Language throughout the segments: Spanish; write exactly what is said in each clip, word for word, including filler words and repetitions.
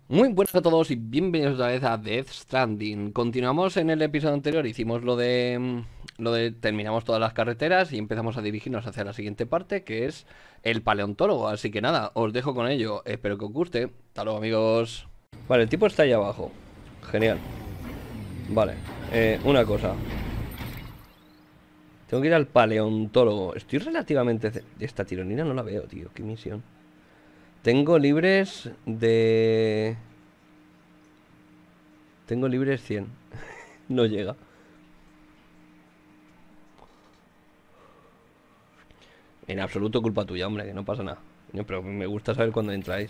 Muy buenas a todos y bienvenidos otra vez a Death Stranding. Continuamos en el episodio anterior, hicimos lo de mm, lo de terminamos todas las carreteras y empezamos a dirigirnos hacia la siguiente parte, que es el paleontólogo. Así que nada, os dejo con ello. Espero que os guste. Hasta luego, amigos. Vale, el tipo está ahí abajo. Genial. Vale, eh, una cosa. Tengo que ir al paleontólogo. Estoy relativamente... ce- Esta tironina no la veo, tío. Qué misión. Tengo libres de... Tengo libres cien. No llega. En absoluto culpa tuya, hombre, que no pasa nada. Coño, pero me gusta saber cuándo entráis.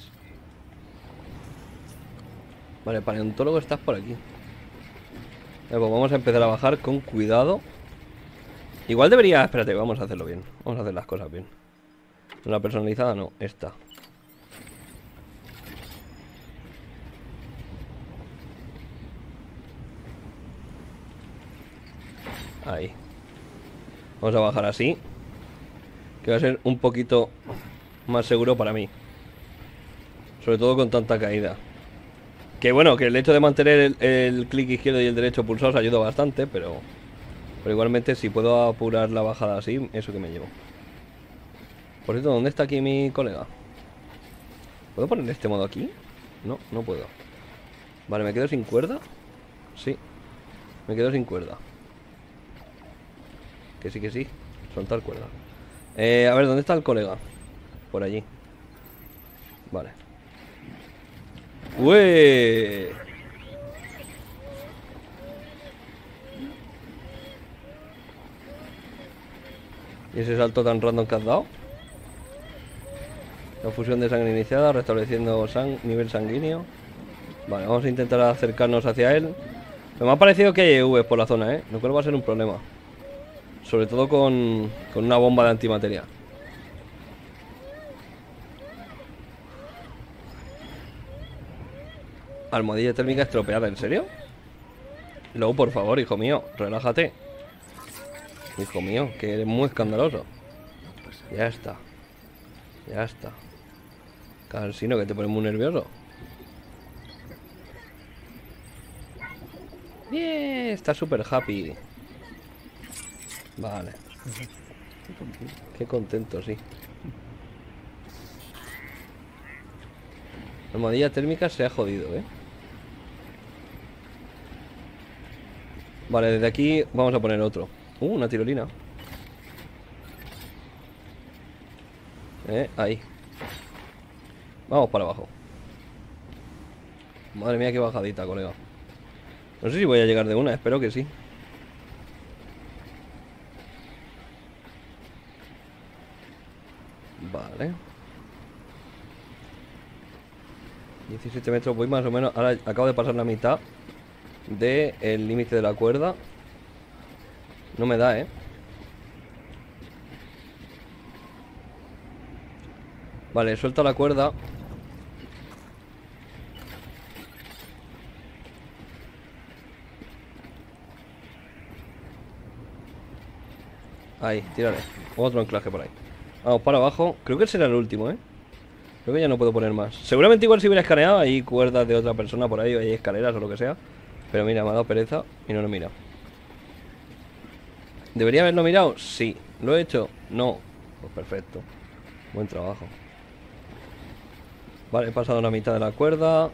Vale, paleontólogo, estás por aquí. Vale, pues vamos a empezar a bajar con cuidado. Igual debería... Espérate, vamos a hacerlo bien. Vamos a hacer las cosas bien. La personalizada no, esta. Ahí. Vamos a bajar así, que va a ser un poquito más seguro para mí. Sobre todo con tanta caída. Que bueno, que el hecho de mantener el, el clic izquierdo y el derecho pulsados ayuda bastante, pero... Pero igualmente si puedo apurar la bajada así, eso que me llevo. Por cierto, ¿dónde está aquí mi colega? ¿Puedo poner este modo aquí? No, no puedo. Vale, ¿me quedo sin cuerda? Sí, me quedo sin cuerda. Que sí, que sí. Soltar cuerda. Eh, a ver, ¿dónde está el colega? Por allí. Vale. ¡Ué! ¿Y ese salto tan random que has dado? La fusión de sangre iniciada, restableciendo sang nivel sanguíneo. Vale, vamos a intentar acercarnos hacia él. Pero me ha parecido que hay E Vs por la zona, ¿eh? Lo cual va a ser un problema. Sobre todo con, con una bomba de antimateria. Almohadilla térmica estropeada, ¿en serio? Luego, por favor, hijo mío, relájate. Hijo mío, que eres muy escandaloso. Ya está. Ya está. Cansino, que te pone muy nervioso. Bien, está súper happy. Vale. Qué contento, sí. La almohadilla térmica se ha jodido, ¿eh? Vale, desde aquí vamos a poner otro. Uh, una tirolina. Eh, ahí. Vamos para abajo. Madre mía, qué bajadita, colega. No sé si voy a llegar de una, espero que sí. Vale. diecisiete metros, voy más o menos. Ahora acabo de pasar la mitad del límite de la cuerda. No me da, ¿eh? Vale, suelto la cuerda. Ahí, tírale. Otro anclaje por ahí. Vamos para abajo. Creo que será el último, ¿eh? Creo que ya no puedo poner más. Seguramente igual si hubiera escaneado hay cuerdas de otra persona por ahí, o hay escaleras o lo que sea. Pero mira, me ha dado pereza y no lo he mirado. ¿Debería haberlo mirado? Sí. ¿Lo he hecho? No. Pues perfecto. Buen trabajo. Vale, he pasado la mitad de la cuerda.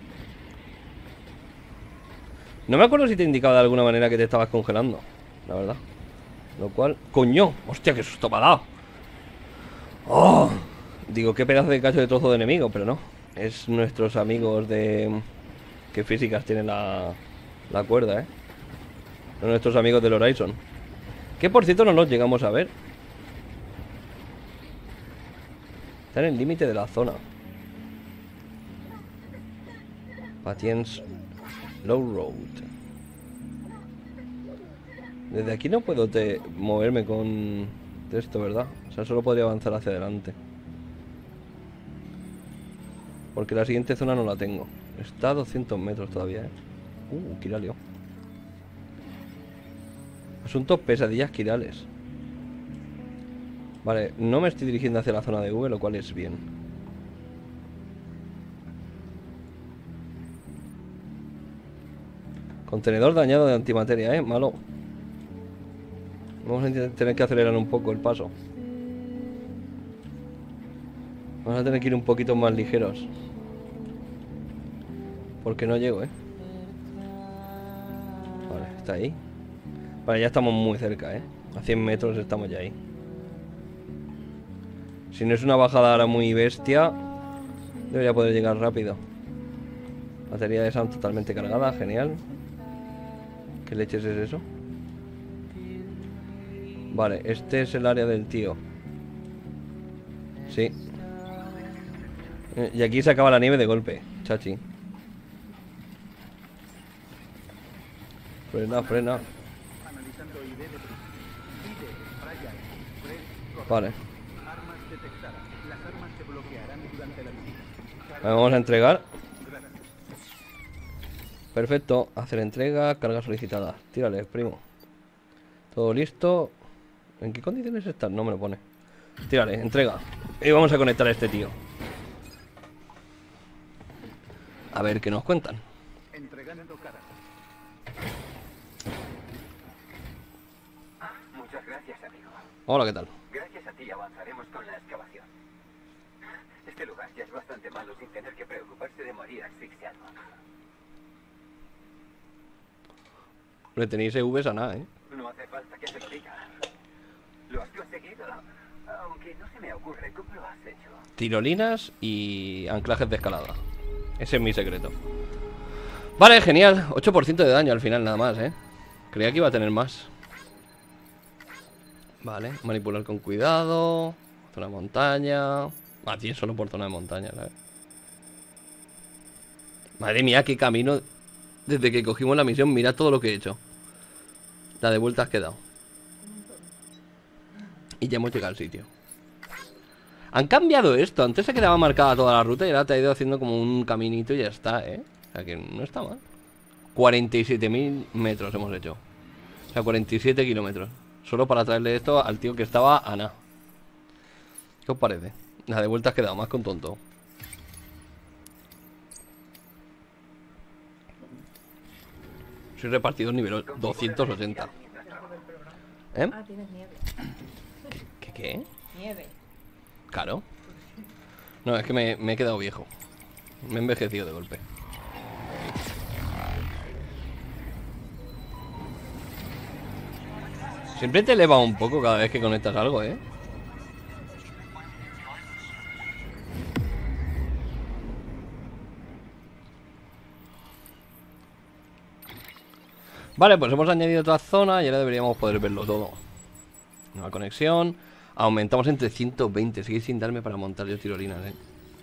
No me acuerdo si te indicaba de alguna manera que te estabas congelando, la verdad. Lo cual... ¡Coño! ¡Hostia, qué susto me ha dado! ¡Oh! Digo, qué pedazo de cacho de trozo de enemigo, pero no. Es nuestros amigos de... ¿Qué físicas tienen la... la cuerda, eh? Son nuestros amigos del Horizon. Que por cierto no los llegamos a ver. Están en el límite de la zona. Patience Low Road. Desde aquí no puedo te moverme con esto, ¿verdad? O sea, solo podría avanzar hacia adelante. Porque la siguiente zona no la tengo. Está a doscientos metros todavía, ¿eh? Uh, Kiralio. Asuntos pesadillas quirales. Vale, no me estoy dirigiendo hacia la zona de V, lo cual es bien. Contenedor dañado de antimateria, eh, malo. Vamos a tener que acelerar un poco el paso. Vamos a tener que ir un poquito más ligeros. Porque no llego, eh. Vale, está ahí. Vale, ya estamos muy cerca, eh. A cien metros estamos ya ahí. Si no es una bajada ahora muy bestia, debería poder llegar rápido. Batería de esa totalmente cargada, genial. ¿Qué leches es eso? Vale, este es el área del tío. Sí. Y aquí se acaba la nieve de golpe, chachi. Frena, frena. Vale. Vamos a entregar. Perfecto, hacer entrega, carga solicitada. Tírale, primo. Todo listo. ¿En qué condiciones están? No me lo pone. Tírale, entrega. Y vamos a conectar a este tío. A ver qué nos cuentan. Entregando cara. Ah, muchas gracias, amigo. Hola, ¿qué tal? Gracias a ti avanzaremos con la excavación. Este lugar ya es bastante malo sin tener que preocuparse de morir asfixiado. Le tenéis E Vs a nada, ¿eh? No hace falta que se lo diga. Lo has conseguido. Aunque no se me ocurre cómo lo has hecho. Tirolinas y anclajes de escalada. Ese es mi secreto. Vale, genial. ocho por ciento de daño al final nada más, ¿eh? Creía que iba a tener más. Vale, manipular con cuidado. Zona de montaña. Ah, tío, solo por zona de montaña, ¿sabes? Madre mía, qué camino. Desde que cogimos la misión, mira todo lo que he hecho. La de vuelta has quedado. Y ya hemos llegado al sitio. Han cambiado esto. Antes se quedaba marcada toda la ruta y ahora te ha ido haciendo como un caminito y ya está, ¿eh? O sea que no está mal. cuarenta y siete mil metros hemos hecho. O sea, cuarenta y siete kilómetros. Solo para traerle esto al tío que estaba a nada. ¿Qué os parece? La de vuelta has quedado más con tonto. Soy repartidor nivel doscientos ochenta. ¿Eh? Ah, tienes nieve. ¿Qué qué? Nieve. Claro. No, es que me, me he quedado viejo. Me he envejecido de golpe. Siempre te eleva un poco cada vez que conectas algo, ¿eh? Vale, pues hemos añadido otra zona y ahora deberíamos poder verlo todo. Nueva conexión. Aumentamos entre ciento veinte. Sigue sin darme para montar yo tirolinas, eh.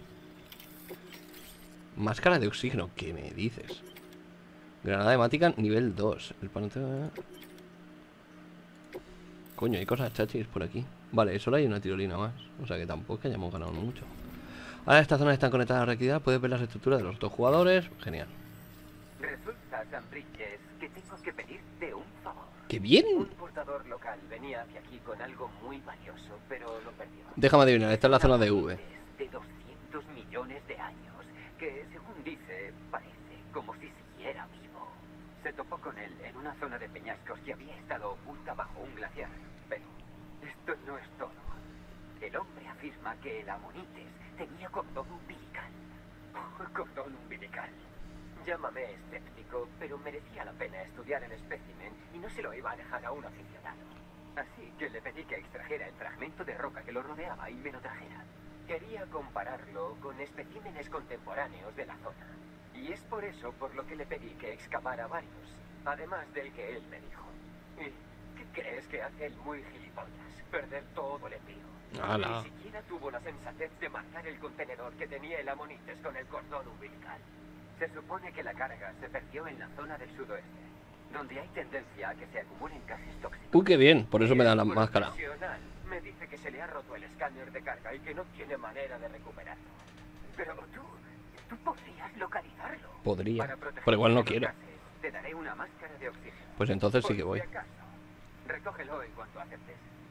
Máscara de oxígeno. ¿Qué me dices? Granada hemática nivel dos. El panoteo... Coño, hay cosas chachis por aquí. Vale, solo hay una tirolina más. O sea que tampoco es que hayamos ganado mucho. Ahora estas zonas están conectadas a la recreativa. Puedes ver las estructuras de los dos jugadores. Genial. Resulta, San Bridges, que tengo que pedirte un favor. ¡Qué bien! Un portador local venía hacia aquí con algo muy valioso, pero lo perdió. Déjame adivinar, esta es la zona de V. De doscientos millones de años, que según dice, parece como si siguiera vivo. Se topó con él en una zona de peñascos que había estado oculta bajo un glaciar. Pero esto no es todo. El hombre afirma que el Amonites tenía cordón umbilical. Cordón umbilical. Llámame escéptico, pero merecía la pena estudiar el espécimen y no se lo iba a dejar a un aficionado. Así que le pedí que extrajera el fragmento de roca que lo rodeaba y me lo trajera. Quería compararlo con especímenes contemporáneos de la zona. Y es por eso por lo que le pedí que excavara varios, además del que él me dijo. ¿Y qué crees que hace el muy gilipollas? Perder todo el envío. ¡Hala! Ni siquiera tuvo la sensatez de marcar el contenedor que tenía el Amonites con el cordón umbilical. Se supone que la carga se perdió en la zona del sudoeste, donde hay tendencia a que se acumulen gases tóxicos. Uy, qué bien, por eso me da la Un máscara. profesional me dice que se le ha roto el escáner de carga y que no tiene manera de recuperarlo. Pero tú, tú podrías localizarlo. Podría, Para proteger pero igual no de los quiero. gases, te daré una máscara de oxígeno. Pues entonces sí Por que voy. si acaso, recógelo en cuanto aceptes.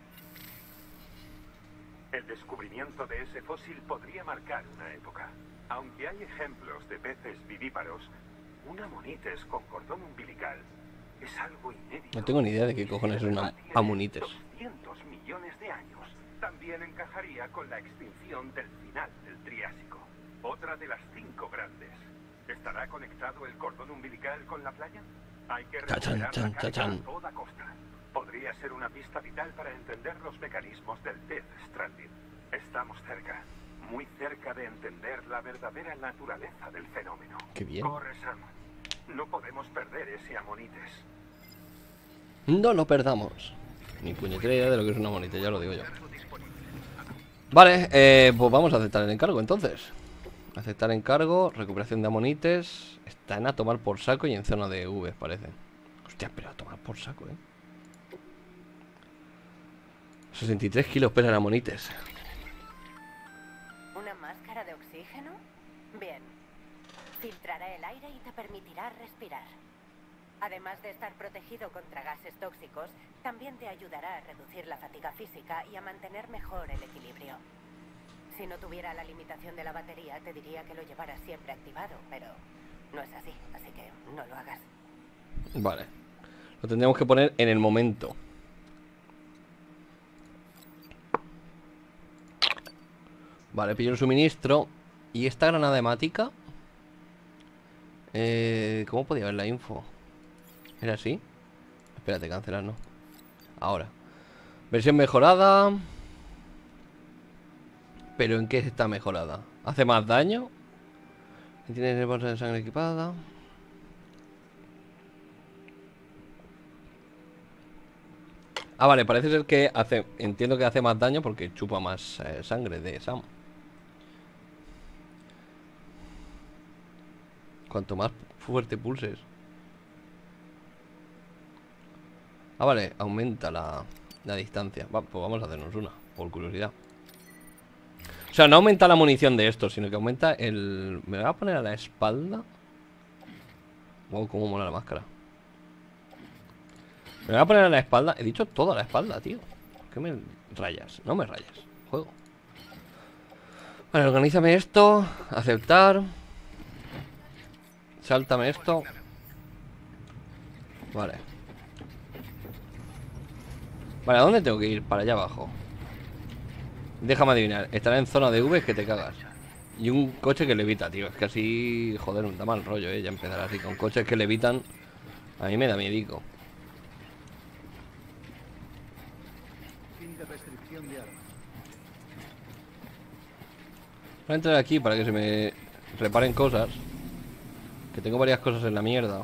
El descubrimiento de ese fósil podría marcar una época. Aunque hay ejemplos de peces vivíparos, Una amonites con cordón umbilical es algo inédito. No tengo ni idea de qué cojones es una amonites. doscientos millones de años. También encajaría con la extinción del final del Triásico. Otra de las cinco grandes. ¿Estará conectado el cordón umbilical con la playa? Hay que Chachan, recuperar chan, la carga chachan. a toda costa. Podría ser una pista vital para entender los mecanismos del Death Stranding. Estamos cerca, muy cerca de entender la verdadera naturaleza del fenómeno. Qué bien. Corre, Sam. No podemos perder ese amonites. No lo perdamos. Ni puñetera idea de lo que es una amonites, ya lo digo yo. Vale, eh, pues vamos a aceptar el encargo entonces. Aceptar encargo, recuperación de amonites. Están a tomar por saco y en zona de V, parece. Hostia, pero a tomar por saco, eh. sesenta y tres kilos pesa el amonites. ¿Una máscara de oxígeno? Bien. Filtrará el aire y te permitirá respirar. Además de estar protegido contra gases tóxicos, también te ayudará a reducir la fatiga física y a mantener mejor el equilibrio. Si no tuviera la limitación de la batería, te diría que lo llevaras siempre activado, pero no es así, así que no lo hagas. Vale. Lo tendríamos que poner en el momento. Vale, pillo el suministro. ¿Y esta granada hemática? Eh, ¿Cómo podía ver la info? ¿Era así? Espérate, cancelar, ¿no? Ahora. Versión mejorada. ¿Pero en qué está mejorada? ¿Hace más daño? ¿Tiene bolsa de sangre equipada? Ah, vale, parece ser que hace... Entiendo que hace más daño porque chupa más eh, sangre de Sam. Cuanto más fuerte pulses. Ah, vale, aumenta la, la distancia. Va, pues vamos a hacernos una, por curiosidad. O sea, no aumenta la munición de esto, sino que aumenta el... ¿Me voy a poner a la espalda? Wow, cómo mola la máscara. Me voy a poner a la espalda. He dicho toda la espalda, tío. ¿Por qué me rayas? No me rayas. Juego. Vale, organízame esto. Aceptar. Sáltame esto. Vale. Vale, ¿a dónde tengo que ir? Para allá abajo. Déjame adivinar. Estará en zona de V que te cagas. Y un coche que levita, tío. Es que así, joder, da mal rollo, eh. Ya empezar así con coches que levitan. A mí me da miedico. Voy a entrar aquí para que se me reparen cosas. Que tengo varias cosas en la mierda.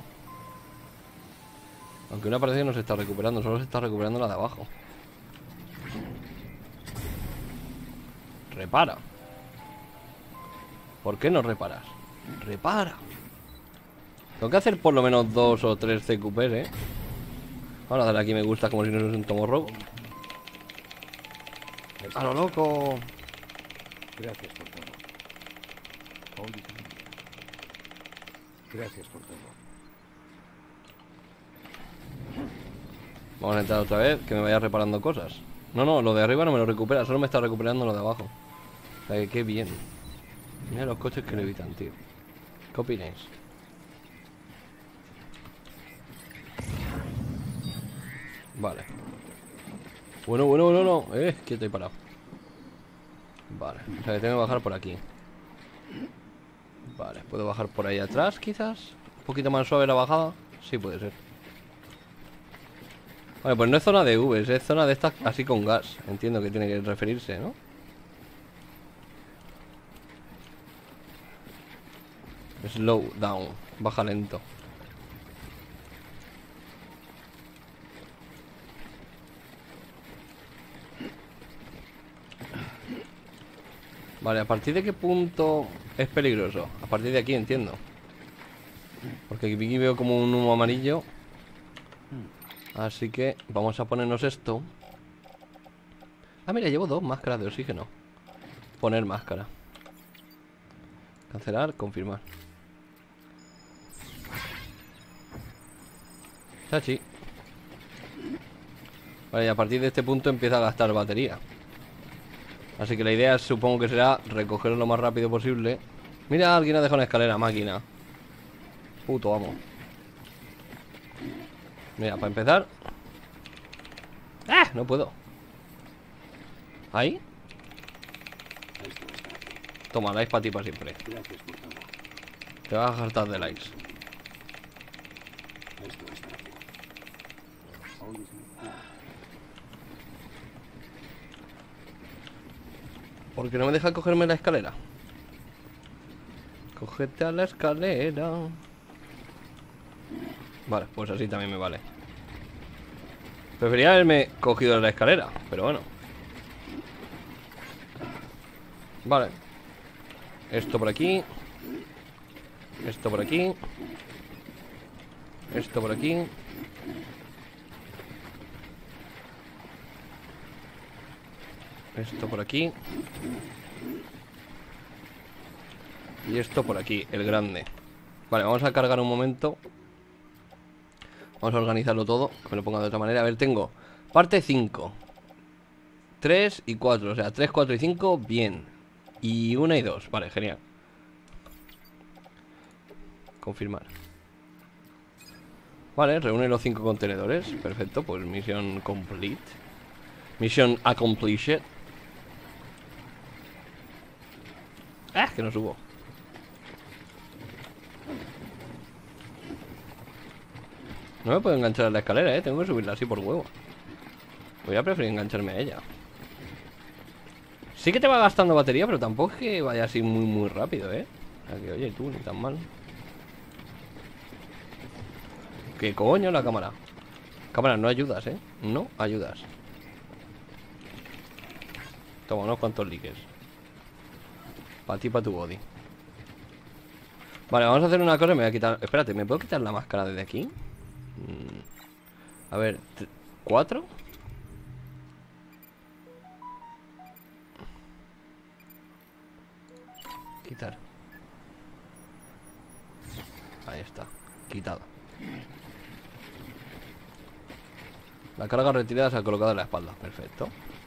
Aunque una parece que no se está recuperando. Solo se está recuperando la de abajo. Repara. ¿Por qué no reparas? Repara. Tengo que hacer por lo menos dos o tres C Q Ps, eh. Vamos a darle aquí me gusta como si no es un tomorrow. ¡A lo loco! Gracias por todo. Oye, gracias por todo. Vamos a entrar otra vez, que me vaya reparando cosas. No, no, lo de arriba no me lo recupera, solo me está recuperando lo de abajo. O sea que qué bien. Mira los coches que levitan, tío. ¿Qué opináis? Vale. Bueno, bueno, bueno, no. Eh, quieto y parado. Vale, o sea que tengo que bajar por aquí. Vale, ¿puedo bajar por ahí atrás quizás? Un poquito más suave la bajada. Sí, puede ser. Vale, pues no es zona de Vs, es zona de estas así con gas. Entiendo que tiene que referirse, ¿no? Slow down, baja lento. Vale, ¿a partir de qué punto es peligroso? A partir de aquí, entiendo. Porque aquí veo como un humo amarillo. Así que vamos a ponernos esto. Ah, mira, llevo dos máscaras de oxígeno. Poner máscara. Cancelar, confirmar. Chachi. Vale, y a partir de este punto empieza a gastar batería. Así que la idea supongo que será recogerlo lo más rápido posible. Mira, alguien ha dejado una escalera, máquina. puto amo. Mira, para empezar. ¡Ah! No puedo. ¿Ahí? Esto está aquí. Toma, likes para ti para siempre. Gracias por todo. Te vas a hartar de likes. Esto está aquí. ¿Oyes? ¿Por qué no me deja cogerme la escalera? Cógete a la escalera. Vale, pues así también me vale. Prefería haberme cogido la escalera, pero bueno. Vale. Esto por aquí. Esto por aquí. Esto por aquí. Esto por aquí. Y esto por aquí, el grande. Vale, vamos a cargar un momento. Vamos a organizarlo todo, que me lo ponga de otra manera. A ver, tengo parte cinco, tres y cuatro. O sea, tres, cuatro y cinco, bien. Y una y dos, vale, genial. Confirmar. Vale, reúne los cinco contenedores. Perfecto, pues misión complete. Misión accomplished. Ah, que no subo. No me puedo enganchar a la escalera, eh. Tengo que subirla así por huevo. Voy a preferir engancharme a ella. Sí que te va gastando batería, pero tampoco es que vaya así muy muy rápido, eh. O sea que, oye, tú, ni tan mal. ¿Qué coño la cámara? Cámara, no ayudas, eh. No ayudas. Toma unos cuantos likes. Para ti, para tu body. Vale, vamos a hacer una cosa. Me voy a quitar... Espérate, ¿me puedo quitar la máscara desde aquí? A ver, ¿cuatro? Quitar. Ahí está, quitado. La carga retirada se ha colocado en la espalda. Perfecto.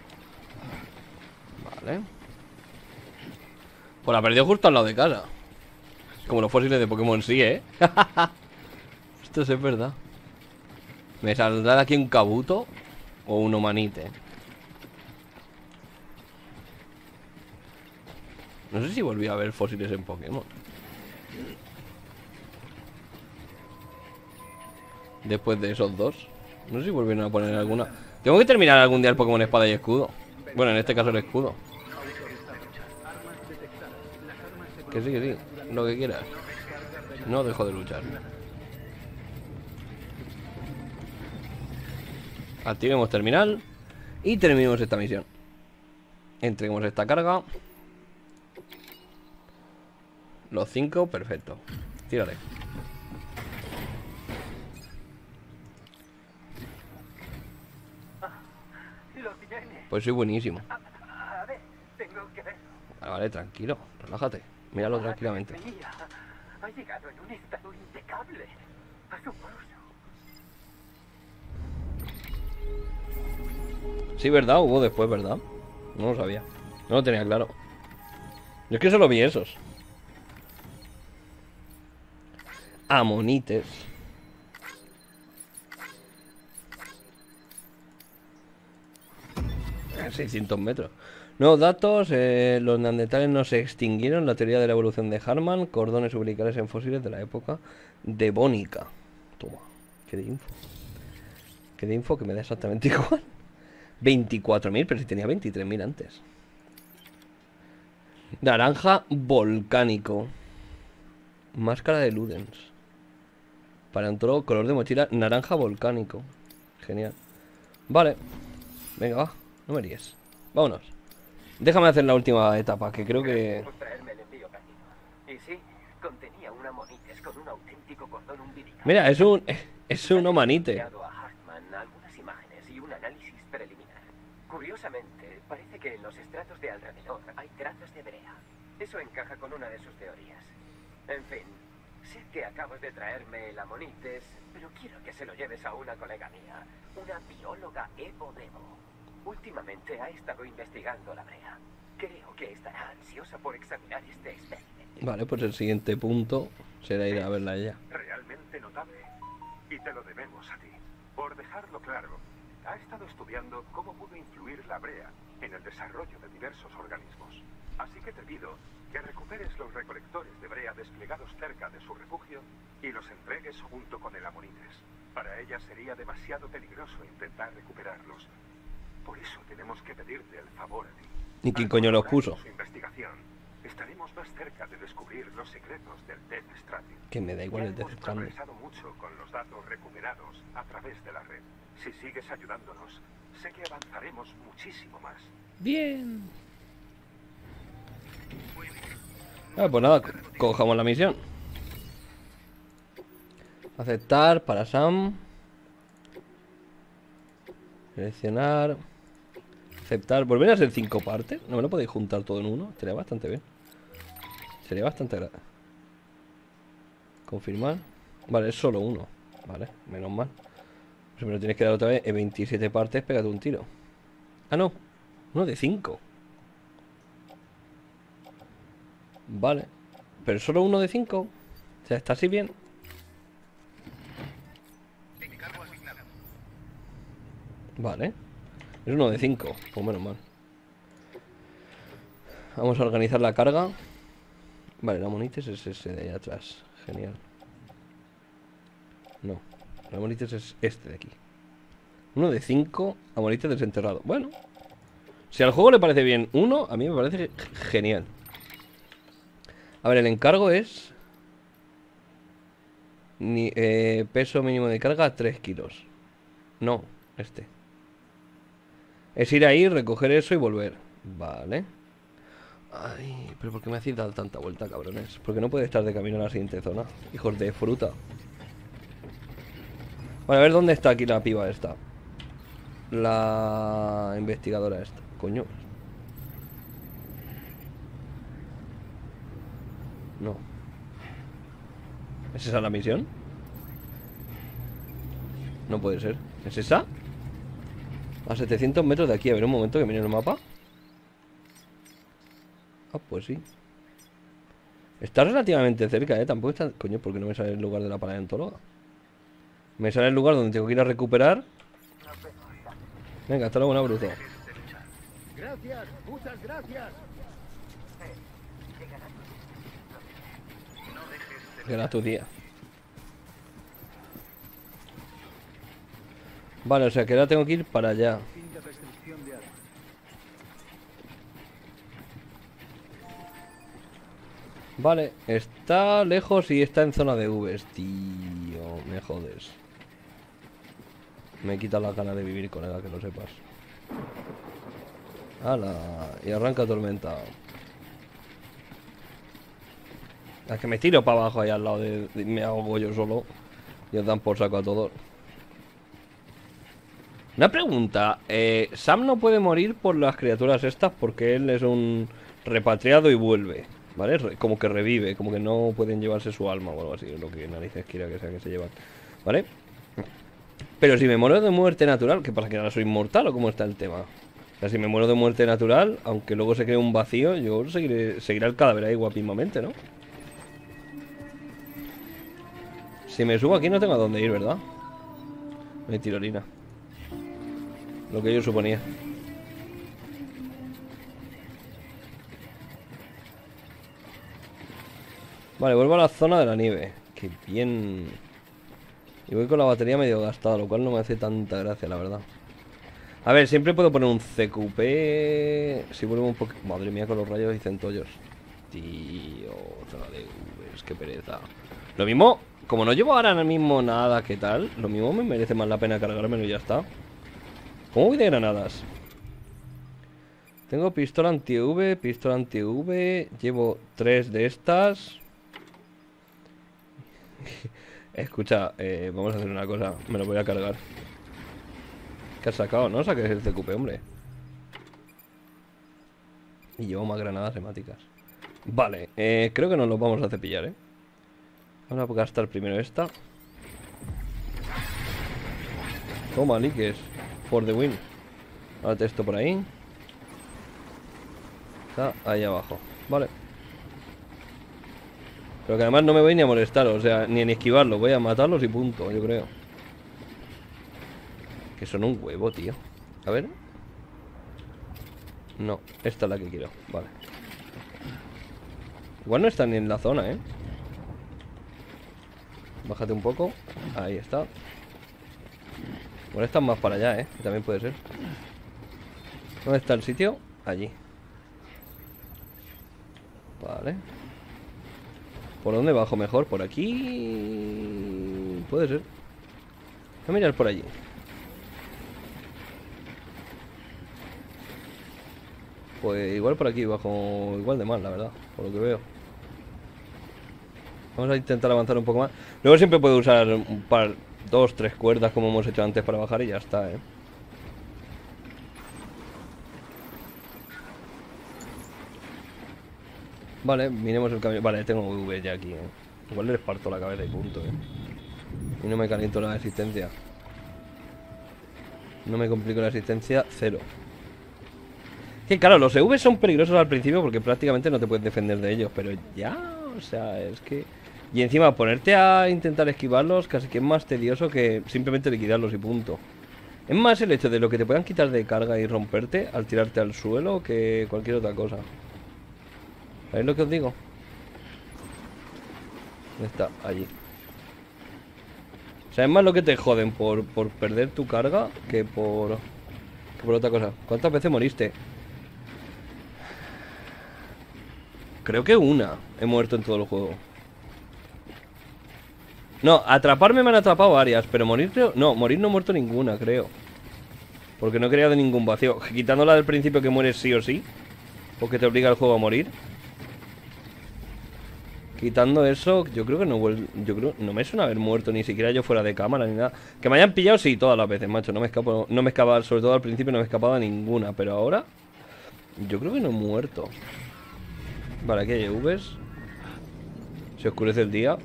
Vale. Pues la perdió justo al lado de casa. Como los fósiles de Pokémon, sí, ¿eh? Esto sí es verdad. ¿Me saldrá de aquí un Kabuto o un Omanite? No sé si volví a ver fósiles en Pokémon. Después de esos dos. No sé si volvieron a poner alguna. Tengo que terminar algún día el Pokémon Espada y Escudo. Bueno, en este caso el escudo. Que sí, que sí. Lo que quieras. No dejo de luchar. Activemos terminal y terminemos esta misión. Entreguemos esta carga. Los cinco, perfecto. Tírale. Pues soy buenísimo. A, a ver, tengo que ver. Vale, vale, tranquilo, relájate. Míralo tranquilamente. Mía, ha llegado en un estado impecable. Asombroso. Sí, verdad, hubo después, ¿verdad? No lo sabía. No lo tenía claro. Yo es que solo vi esos. Amonites. seiscientos metros. Nuevos datos. Eh, los neandertales no se extinguieron. La teoría de la evolución de Hartmann. Cordones umbilicales en fósiles de la época devónica. Toma. Qué de info. Qué de info que me da exactamente igual. veinticuatro mil, pero si tenía veintitrés mil antes. Naranja volcánico. Máscara de Ludens. Paleontólogo, color de mochila naranja volcánico. Genial. Vale. Venga, va. No me líes. Vámonos. Déjame hacer la última etapa, que creo que... Por traerme el envío perdido. Y sí, contenía una monites con un auténtico cordón umbilical. Mira, es un... Es un omanite. He enviado a Hartmann algunas imágenes y un análisis preliminar. Curiosamente, parece que en los estratos de alrededor hay trazas de brea. Eso encaja con una de sus teorías. En fin, sé que acabas de traerme el amonites, pero quiero que se lo lleves a una colega mía, una bióloga Evo Devo. Últimamente ha estado investigando la brea. Creo que estará ansiosa por examinar este espécimen. Vale, pues el siguiente punto será ir a verla a ella. Realmente notable. Y te lo debemos a ti. Por dejarlo claro, ha estado estudiando cómo pudo influir la brea en el desarrollo de diversos organismos. Así que te pido que recuperes los recolectores de brea desplegados cerca de su refugio y los entregues junto con el amonites. Para ella sería demasiado peligroso intentar recuperarlos. Por eso tenemos que pedirte el favor a ti. ¿Y quién coño los puso? Su investigación, estaremos más cerca de descubrir los secretos del Death Stranding. Que me da igual el Death Hemos Stranding. progresado mucho con los datos recuperados a través de la red. Si sigues ayudándonos, sé que avanzaremos muchísimo más. Bien. Ah, pues nada, co- cojamos la misión. Aceptar para Sam. Seleccionar. Aceptar. ¿Volver a ser cinco partes? ¿No me lo podéis juntar todo en uno? Sería bastante bien. Sería bastante grave. Confirmar. Vale, es solo uno. Vale, menos mal. Si me lo tienes que dar otra vez en veintisiete partes, pégate un tiro. Ah, no. Uno de cinco. Vale. Pero solo uno de cinco. O sea, está así bien. Vale. Es uno de cinco. Pues menos mal. Vamos a organizar la carga. Vale, la monites es ese de allá atrás. Genial. No. La monites es este de aquí. Uno de cinco. Amonites desenterrado. Bueno. Si al juego le parece bien uno, a mí me parece genial. A ver, el encargo es... Ni, eh, peso mínimo de carga tres kilos. No, este. Es ir ahí, recoger eso y volver. Vale. Ay, pero ¿por qué me hacéis dar tanta vuelta, cabrones? Porque no puede estar de camino a la siguiente zona. Hijos de fruta. Vale, a ver dónde está aquí la piba esta. La investigadora esta. Coño. No. ¿Es esa la misión? No puede ser. ¿Es esa? A setecientos metros de aquí. A ver un momento que mire el mapa. Ah, pues sí. Está relativamente cerca, eh. Tampoco está... Coño, ¿por qué no me sale el lugar de la paleontóloga? Me sale el lugar donde tengo que ir a recuperar. Venga, hasta luego, una bruto. Gracias, muchas gracias. Era tu día. Vale, o sea que ahora tengo que ir para allá. Fin de restricción de armas. Vale, está lejos y está en zona de Vs. Tío, me jodes. Me quita la gana de vivir, colega, que lo sepas. ¡Hala! Y arranca tormenta. Es que me tiro para abajo ahí al lado de, de- me ahogo yo solo. Y os dan por saco a todos. Una pregunta, eh, Sam no puede morir por las criaturas estas porque él es un repatriado y vuelve, ¿vale? Re- como que revive, como que no pueden llevarse su alma o algo así, lo que narices quiera que sea que se llevan, ¿vale? Pero si me muero de muerte natural, ¿qué pasa? ¿Que ahora soy inmortal o cómo está el tema? O sea, si me muero de muerte natural, aunque luego se cree un vacío, yo seguiré, seguiré el cadáver ahí guapimamente, ¿no? Si me subo aquí no tengo a dónde ir, ¿verdad? No hay tirolina. Lo que yo suponía. Vale, vuelvo a la zona de la nieve. Qué bien. Y voy con la batería medio gastada, lo cual no me hace tanta gracia, la verdad. A ver, siempre puedo poner un C Q P. Si vuelvo un poco... Madre mía, con los rayos y centollos. Tío, zona de Vs, qué pereza. Lo mismo, como no llevo ahora mismo nada, ¿qué tal? Lo mismo me merece más la pena cargármelo y ya está. ¿Cómo voy de granadas? Tengo pistola anti-V, pistola anti-V. Llevo tres de estas. Escucha, eh, vamos a hacer una cosa. Me lo voy a cargar. ¿Qué has sacado? No saques el C Q P, hombre. Y llevo más granadas hemáticas. Vale, eh, creo que nos los vamos a cepillar, ¿eh? Vamos a gastar primero esta. Toma, liques. For the win. Ahora esto por ahí. Está ahí abajo. Vale. Pero que además no me voy ni a molestar, o sea, ni en esquivarlos. Voy a matarlos y punto, yo creo. Que son un huevo, tío. A ver. No, esta es la que quiero, vale. Igual no están ni en la zona, ¿eh? Bájate un poco. Ahí está. Bueno, están más para allá, ¿eh? También puede ser. ¿Dónde está el sitio? Allí. Vale. ¿Por dónde bajo mejor? Por aquí. Puede ser. Voy a mirar por allí. Pues igual por aquí bajo igual de mal, la verdad, por lo que veo. Vamos a intentar avanzar un poco más. Luego siempre puedo usar un par, dos, tres cuerdas como hemos hecho antes para bajar y ya está, eh. Vale, miremos el camino. Vale, tengo V ya aquí, eh. Igual les parto la cabeza y punto, eh. Y no me caliento la existencia. No me complico la existencia, cero. Que claro, los E V son peligrosos al principio porque prácticamente no te puedes defender de ellos. Pero ya, o sea, es que... Y encima ponerte a intentar esquivarlos casi que es más tedioso que simplemente liquidarlos y punto. Es más el hecho de lo que te puedan quitar de carga y romperte al tirarte al suelo que cualquier otra cosa. ¿Sabéis lo que os digo? ¿Dónde está? Allí. O sea, es más lo que te joden por, por perder tu carga que por, que por otra cosa. ¿Cuántas veces moriste? Creo que una he muerto en todo el juego. No, atraparme me han atrapado varias, pero morir creo... No, morir no he muerto ninguna, creo. Porque no he creado ningún vacío. Quitando la del principio que mueres sí o sí, porque te obliga el juego a morir. Quitando eso, yo creo que no vuelvo... Yo creo... No me suena haber muerto ni siquiera yo fuera de cámara ni nada. Que me hayan pillado, sí, todas las veces, macho. No me escapo... No me escapaba, sobre todo al principio no me escapaba ninguna. Pero ahora... Yo creo que no he muerto. Vale, aquí hay E Vs. Se oscurece el día.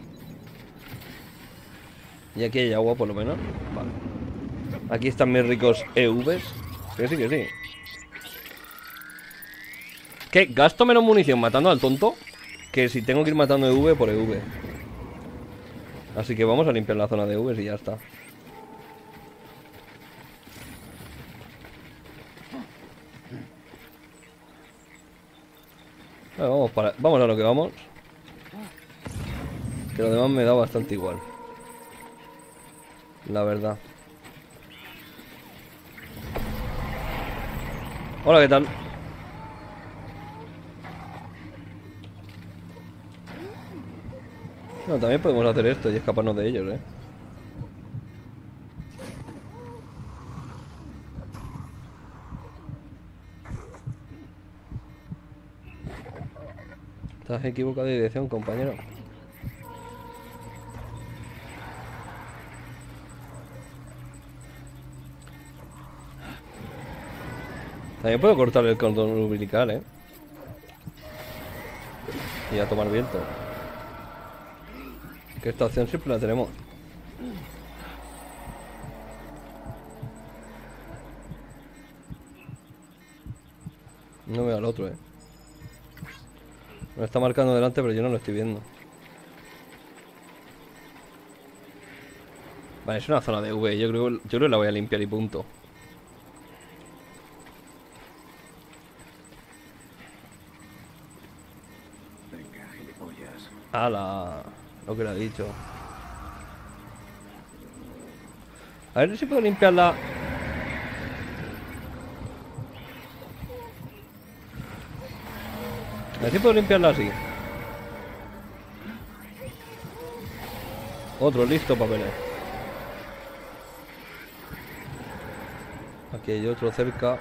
Y aquí hay agua por lo menos. Vale. Aquí están mis ricos E Vs. Que sí, que sí. ¿Qué? ¿Gasto menos munición matando al tonto? Que si tengo que ir matando E V por E V. Así que vamos a limpiar la zona de E Vs y ya está. Vale, vamos, para, vamos a lo que vamos. Que lo demás me da bastante igual. La verdad. Hola, ¿qué tal? No, también podemos hacer esto y escaparnos de ellos, eh. Estás equivocado de dirección, compañero. También puedo cortar el cordón umbilical, eh. Y a tomar viento. Que esta opción siempre la tenemos. No veo al otro, eh. Me está marcando delante, pero yo no lo estoy viendo. Vale, es una zona de V. Yo creo, yo creo que la voy a limpiar y punto. Venga, gilipollas. ¡Hala! Lo que le ha dicho. A ver si puedo limpiarla. A ver si puedo limpiarla así. Otro listo para pelear. Aquí hay otro cerca.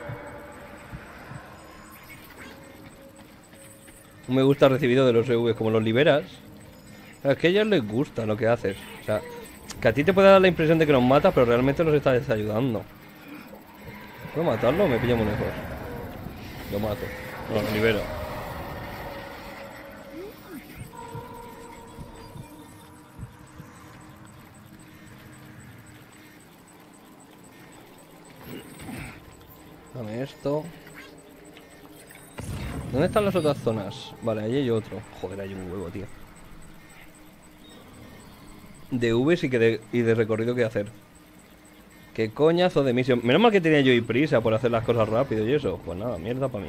Un me gusta recibido de los E Vs. Como los liberas, es que a ellos les gusta lo que haces. O sea, que a ti te puede dar la impresión de que los matas, pero realmente los estás ayudando. ¿Puedo matarlo o me pilla muy lejos? Lo mato. No, lo libero. Dame esto. ¿Dónde están las otras zonas? Vale, ahí hay otro. Joder, hay un huevo, tío. de Vs y, que de, y de recorrido que hacer. Qué coñazo de misión. Menos mal que tenía yo y prisa por hacer las cosas rápido y eso. Pues nada, mierda para mí.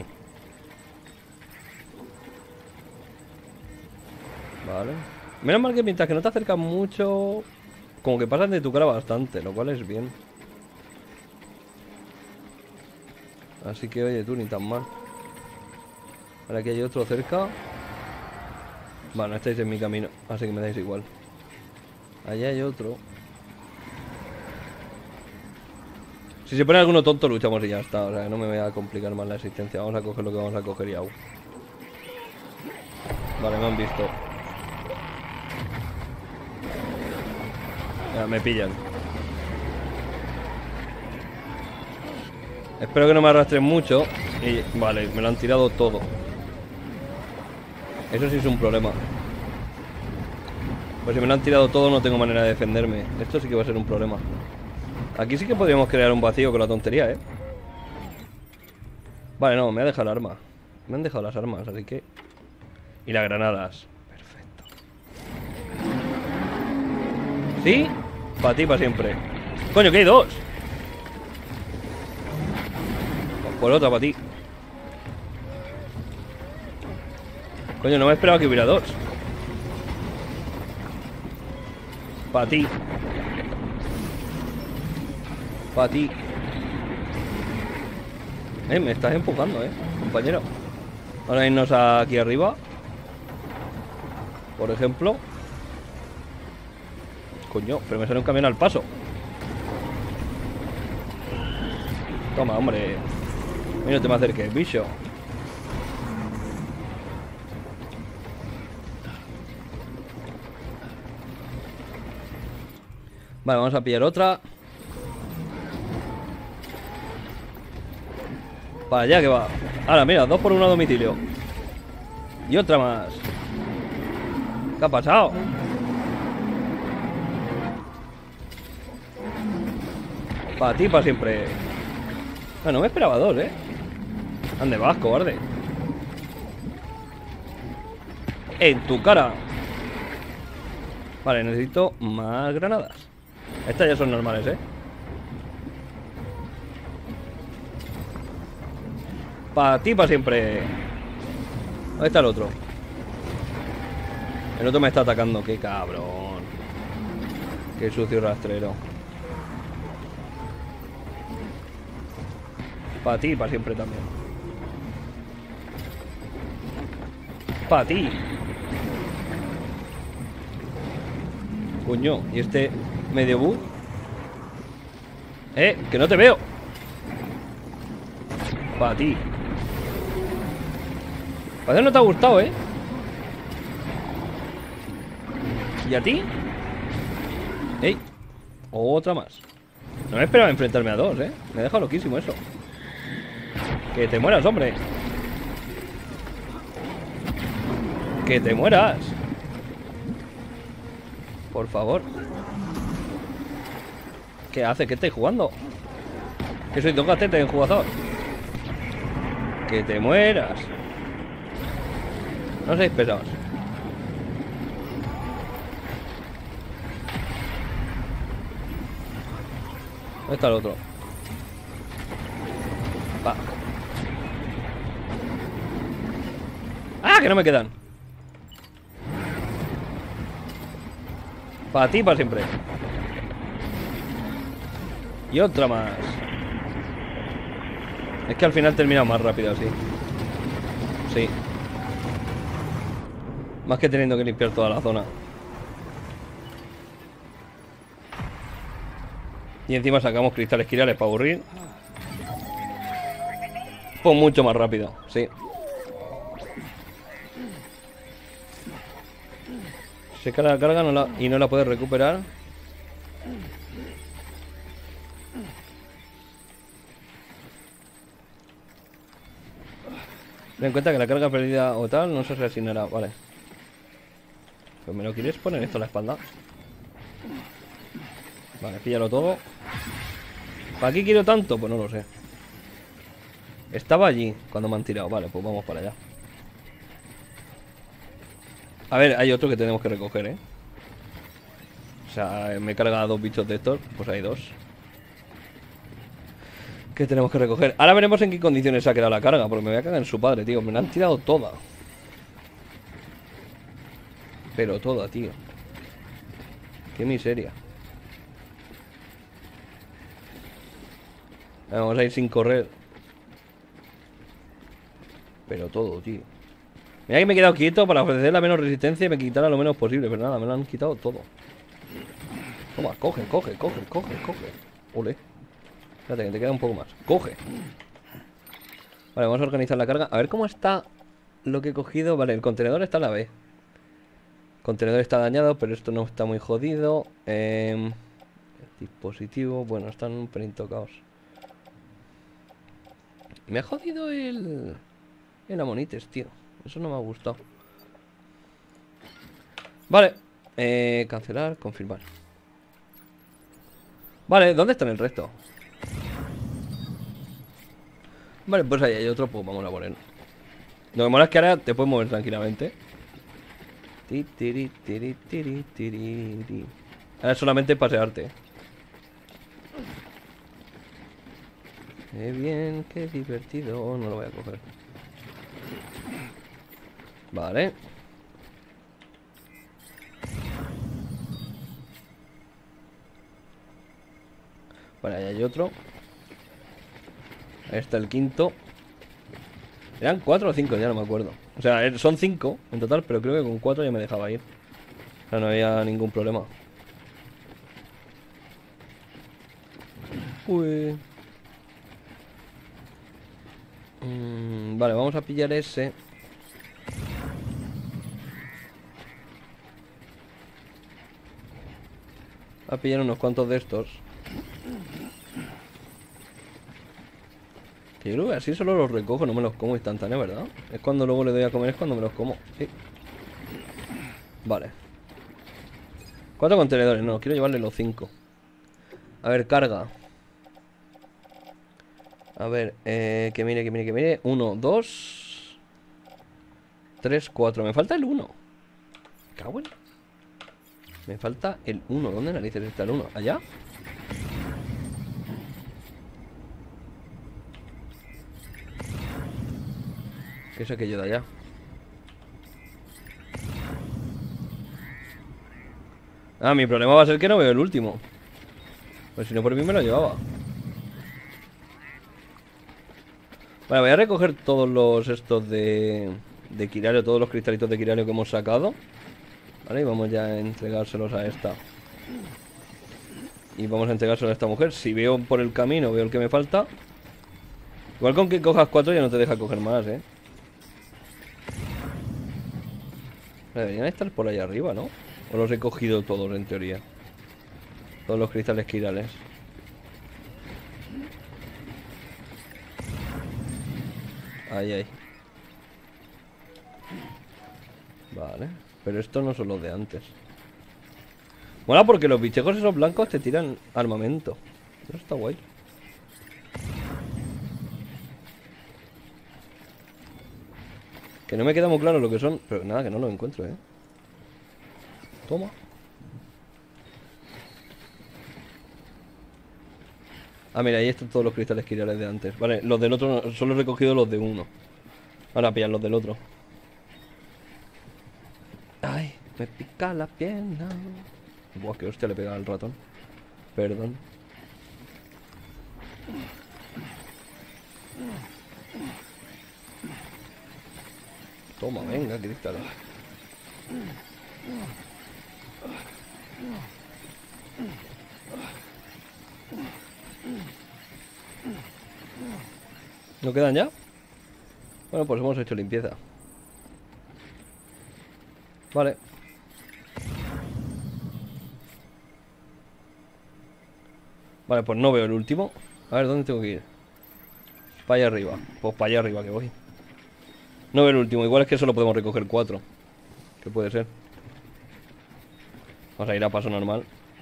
Vale. Menos mal que mientras que no te acercas mucho, como que pasan de tu cara bastante, lo cual es bien. Así que oye, tú ni tan mal. Ahora aquí hay otro cerca. Bueno, estáis en mi camino, así que me dais igual. Allá hay otro. Si se pone alguno tonto, luchamos y ya está. O sea, no me voy a complicar más la existencia. Vamos a coger lo que vamos a coger y au. Vale, me han visto. Ya, me pillan. Espero que no me arrastren mucho. Y vale, me lo han tirado todo. Eso sí es un problema. Pues si me lo han tirado todo no tengo manera de defenderme. Esto sí que va a ser un problema. Aquí sí que podríamos crear un vacío con la tontería, ¿eh? Vale, no, me ha dejado el arma. Me han dejado las armas, así que... Y las granadas. Perfecto. ¿Sí? Para ti, para siempre. Coño, que hay dos. Pues por otra, para ti. Coño, no me esperaba que hubiera dos. Para ti. Para ti. Eh, me estás empujando, eh, compañero. Vamos a irnos aquí arriba. Por ejemplo. Coño, pero me sale un camión al paso. Toma, hombre. Y no te me acerques, bicho. Vale, vamos a pillar otra. Para allá que va. Ahora, mira, dos por uno a domicilio. Y otra más. ¿Qué ha pasado? Para ti, para siempre. No, no me esperaba dos, eh. Ande, vas, cobarde. En tu cara. Vale, necesito más granadas. Estas ya son normales, eh. Para ti, para siempre. ¿Dónde está el otro? El otro me está atacando. Qué cabrón. Qué sucio rastrero. Para ti, para siempre también. Para ti. Coño, ¿y este medio bug? Eh, que no te veo. Para ti. Parece que no te ha gustado, ¿eh? ¿Y a ti? ¡Ey! Otra más. No me esperaba enfrentarme a dos, ¿eh? Me deja loquísimo eso. Que te mueras, hombre. Que te mueras. Por favor. ¿Qué hace? ¿Qué estáis jugando? Que soy dos gatetes en jugador. Que te mueras. No seáis pesados. ¿Dónde está el otro? Va. ¡Ah! Que no me quedan. Para ti, para siempre. Y otra más. Es que al final termina más rápido así. Sí. Más que teniendo que limpiar toda la zona. Y encima sacamos cristales quirales para aburrir. Pues mucho más rápido, sí. Se carga la carga no la, y no la puedes recuperar. Ten en cuenta que la carga perdida o tal no se reasignará, vale. Pues me lo quieres poner esto en la espalda. Vale, píllalo todo. ¿Para qué quiero tanto? Pues no lo sé. Estaba allí cuando me han tirado. Vale, pues vamos para allá. A ver, hay otro que tenemos que recoger, ¿eh? sea, me he cargado dos bichos de estos. Pues hay dos que tenemos que recoger. Ahora veremos en qué condiciones se ha quedado la carga, porque me voy a cagar en su padre, tío. Me la han tirado toda. Pero toda, tío. Qué miseria. Vamos a ir sin correr. Pero todo, tío. Mira que me he quedado quieto para ofrecer la menos resistencia y me quitara lo menos posible. Pero nada, me lo han quitado todo. Toma, coge, coge, coge, coge, coge. Ole. Espérate, que te queda un poco más. Coge. Vale, vamos a organizar la carga. A ver cómo está lo que he cogido. Vale, el contenedor está a la B. El contenedor está dañado, pero esto no está muy jodido. eh, El dispositivo, bueno, están un pelín tocados. Me ha jodido el... El Amonites, tío. Eso no me ha gustado. Vale. Eh, cancelar, confirmar. Vale, ¿dónde están el resto? Vale, pues ahí hay otro, pues vamos a poner. Lo que mola es que ahora te puedes mover tranquilamente. Ti, tiri, tiri, tiri, tiri. Ahora es solamente pasearte. Qué bien, qué divertido. No lo voy a coger. Vale. Vale, ahí hay otro. Ahí está el quinto. Eran cuatro o cinco, ya no me acuerdo. O sea, son cinco en total, pero creo que con cuatro ya me dejaba ir. O sea, no había ningún problema. Uy. Mm, vale, vamos a pillar ese. A pillar unos cuantos de estos. Que yo creo que así solo los recojo, no me los como instantáneo, ¿verdad? Es cuando luego le doy a comer, es cuando me los como. Sí. Vale. Cuatro contenedores, no, quiero llevarle los cinco. A ver, carga. A ver, eh, que mire, que mire, que mire. Uno, dos, tres, cuatro. Me falta el uno. Cago en... Me falta el uno. ¿Dónde narices está el uno? ¿Allá? ¿Qué es aquello de allá? Ah, mi problema va a ser que no veo el último. Pues si no por mí me lo llevaba. Vale, voy a recoger todos los estos de... De Kirario, todos los cristalitos de Kirario que hemos sacado. Vale, y vamos ya a entregárselos a esta. Y vamos a entregárselos a esta mujer. Si veo por el camino, veo el que me falta. Igual con que cojas cuatro ya no te deja coger más, eh. Deberían estar por ahí arriba, ¿no? O los he cogido todos en teoría. Todos los cristales quirales. Ahí, ahí. Vale. Pero estos no son los de antes. Mola porque los bichejos esos blancos te tiran armamento. Eso está guay. Que no me queda muy claro lo que son. Pero nada, que no lo encuentro, eh. Toma. Ah, mira, ahí están todos los cristales quirales de antes. Vale, los del otro no, solo he recogido los de uno. Ahora pillan los del otro. Ay, me pica la pierna. Buah, que hostia le pega al ratón. Perdón. Toma, venga, cristal. ¿No quedan ya? Bueno, pues hemos hecho limpieza. Vale. Vale, pues no veo el último. A ver, ¿dónde tengo que ir? Para allá arriba. Pues para allá arriba que voy. No veo el último. Igual es que solo podemos recoger cuatro. ¿Qué puede ser? Vamos a ir a paso normal.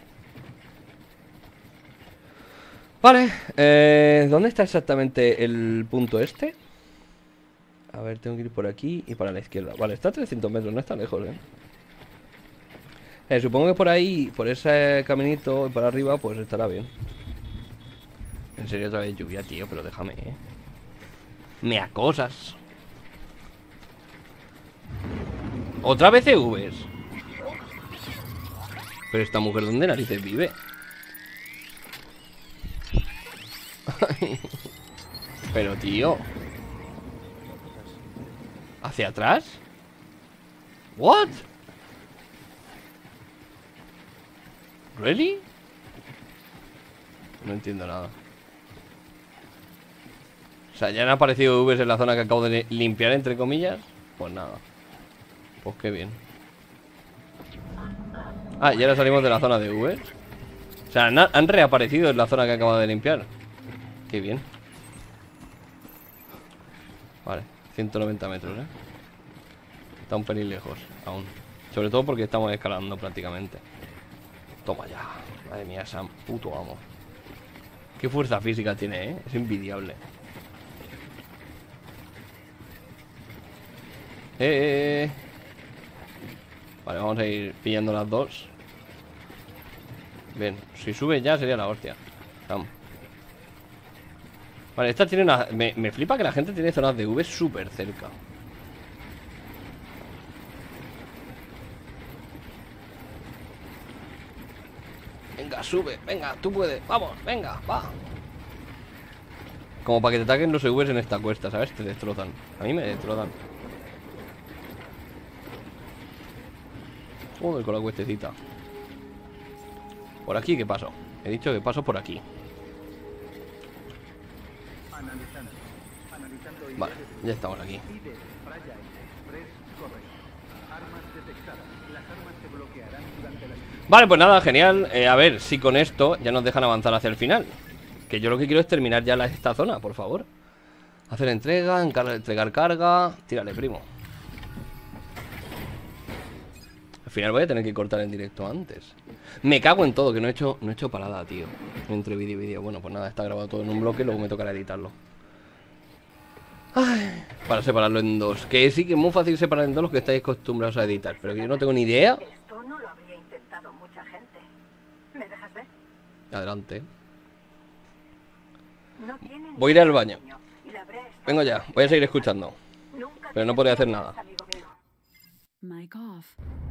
Vale. Eh, ¿Dónde está exactamente el punto este? A ver, tengo que ir por aquí y para la izquierda. Vale, está a trescientos metros. No está lejos, ¿eh? Eh, supongo que por ahí, por ese caminito y para arriba, pues estará bien. En serio, otra vez lluvia, tío, pero déjame, eh. Me acosas. Otra vez E Vs. Pero esta mujer, ¿dónde narices vive? Pero, tío. ¿Hacia atrás? ¿What? ¿Really? No entiendo nada. O sea, ¿ya han aparecido Vs en la zona que acabo de limpiar, entre comillas? Pues nada. Pues qué bien. Ah, y ahora salimos de la zona de Vs. O sea, han, han reaparecido en la zona que acabo de limpiar. Qué bien. Vale, ciento noventa metros, ¿eh? Está un pelín lejos, aún. Sobre todo porque estamos escalando prácticamente. Toma ya. Madre mía, esa puto amo. Qué fuerza física tiene, ¿eh? Es envidiable. Eh, eh, eh. Vale, vamos a ir pillando las dos. Bien, si sube ya sería la hostia. Vamos. Vale, esta tiene una... Me, me flipa que la gente tiene zonas de V súper cerca. Venga, sube, venga, tú puedes. Vamos, venga, va. Como para que te ataquen los E Vs en esta cuesta, ¿sabes? Te destrozan. A mí me destrozan. Joder, con la cuestecita. ¿Por aquí qué paso? He dicho que paso por aquí. Vale, ya estamos aquí. Vale, pues nada, genial. eh, A ver, si con esto ya nos dejan avanzar hacia el final. Que yo lo que quiero es terminar ya la, esta zona, por favor. Hacer entrega, encarga, entregar carga. Tírale, primo. Al final voy a tener que cortar en directo antes. Me cago en todo, que no he hecho, no he hecho parada, tío. Entre vídeo y vídeo. Bueno, pues nada, está grabado todo en un bloque. Luego me tocará editarlo. Ay, para separarlo en dos. Que sí que es muy fácil separar en dos los que estáis acostumbrados a editar. Pero que yo no tengo ni idea. Esto no lo habría intentado mucha gente. ¿Me dejas ver? Adelante. No tiene Voy a ir al baño. niño, y la Brea está- Vengo ya, voy a seguir escuchando. Nunca Pero no te podré hacer pierdas, nada. amigo mío. Mic off.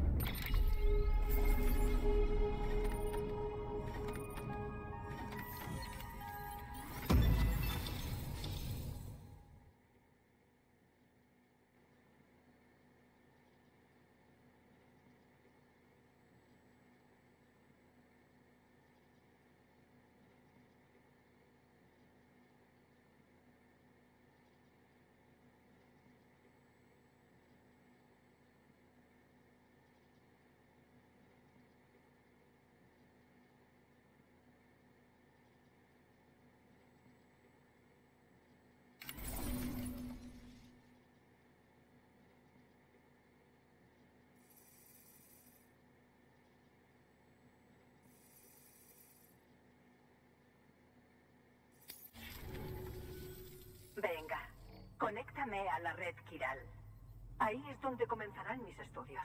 Venga, conéctame a la red Kiral. Ahí es donde comenzarán mis estudios.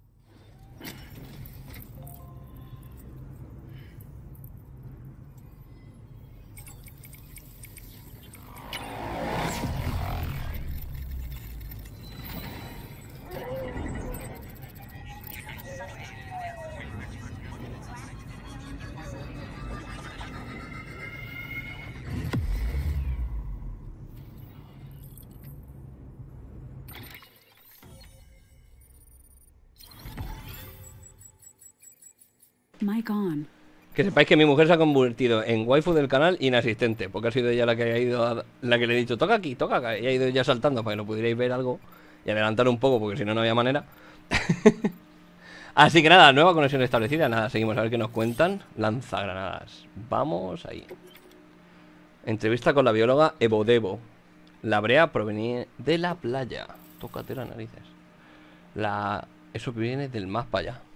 Mic on. Que sepáis que mi mujer se ha convertido en waifu del canal inasistente, porque ha sido ella la que ha ido a, la que le he dicho toca aquí, toca acá, y ha ido ya saltando para que no pudierais ver algo y adelantar un poco, porque si no no había manera. Así que nada, nueva conexión establecida. Nada, seguimos a ver qué nos cuentan. Lanzagranadas, vamos ahí. Entrevista con la bióloga Evodebo. La brea provenía de la playa. Tócate las narices. La... Eso viene del más para allá.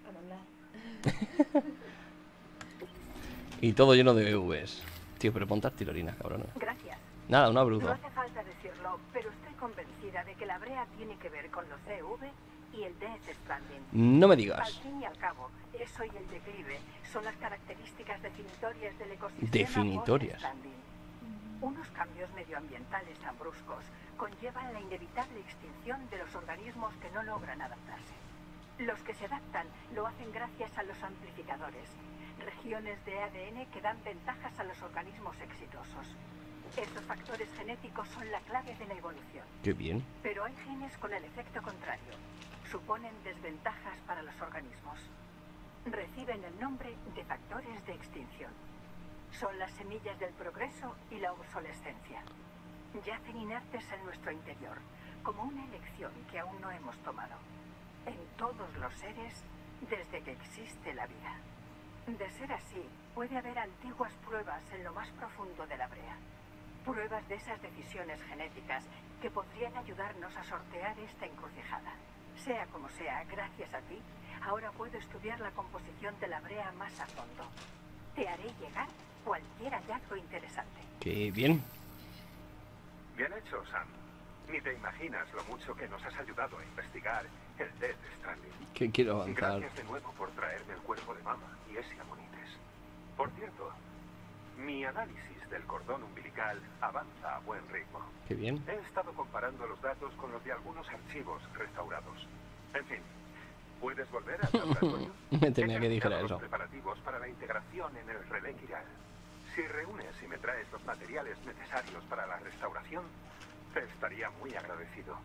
Y todo lleno de E Vs. Tío, pero ponte tirolinas, cabrón. Gracias. Nada, una No bruta. hace falta decirlo, pero estoy convencida de que la Brea tiene que ver con los E V y el Death Stranding. No me Al digas. fin y al cabo, eso y el declive son las características definitorias del ecosistema Definitorias. post-Stranding. Unos cambios medioambientales tan bruscos conllevan la inevitable extinción de los organismos que no logran adaptarse. Los que se adaptan lo hacen gracias a los amplificadores, regiones de A D N que dan ventajas a los organismos exitosos. Esos factores genéticos son la clave de la evolución. Qué bien. Pero hay genes con el efecto contrario. Suponen desventajas para los organismos. Reciben el nombre de factores de extinción. Son las semillas del progreso y la obsolescencia. Yacen inertes en nuestro interior, como una elección que aún no hemos tomado. En todos los seres, desde que existe la vida. De ser así, puede haber antiguas pruebas en lo más profundo de la brea. Pruebas de esas decisiones genéticas que podrían ayudarnos a sortear esta encrucijada. Sea como sea, gracias a ti, ahora puedo estudiar la composición de la brea más a fondo. Te haré llegar cualquier hallazgo interesante. Qué bien. Bien hecho, Sam. Ni te imaginas lo mucho que nos has ayudado a investigar el Death Stranding. Que quiero avanzar. Gracias de nuevo por traerme el cuerpo de Mama y ese amonites. Por cierto, mi análisis del cordón umbilical avanza a buen ritmo. Qué bien. He estado comparando los datos con los de algunos archivos restaurados. En fin, ¿puedes volver a laboratorio? Me tenía He que dijera terminado eso. los preparativos para la integración en el relé Kiral. Si reúnes y me traes los materiales necesarios para la restauración, te estaría muy agradecido.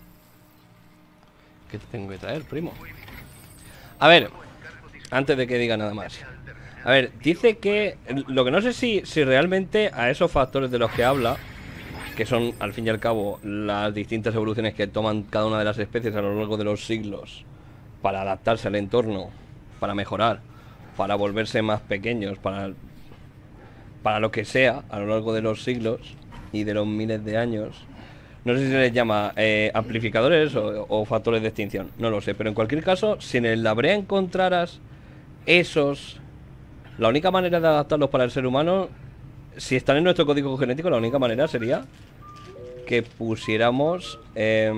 ¿Qué te tengo que traer, primo? A ver, antes de que diga nada más. A ver, dice que... Lo que no sé si, si realmente a esos factores de los que habla, que son, al fin y al cabo, las distintas evoluciones que toman cada una de las especies a lo largo de los siglos para adaptarse al entorno, para mejorar, para volverse más pequeños, para... para lo que sea, a lo largo de los siglos y de los miles de años. No sé si se les llama eh, amplificadores o, o factores de extinción, no lo sé, pero en cualquier caso, si en la brea encontraras esos, la única manera de adaptarlos para el ser humano, si están en nuestro código genético, la única manera sería que pusiéramos eh,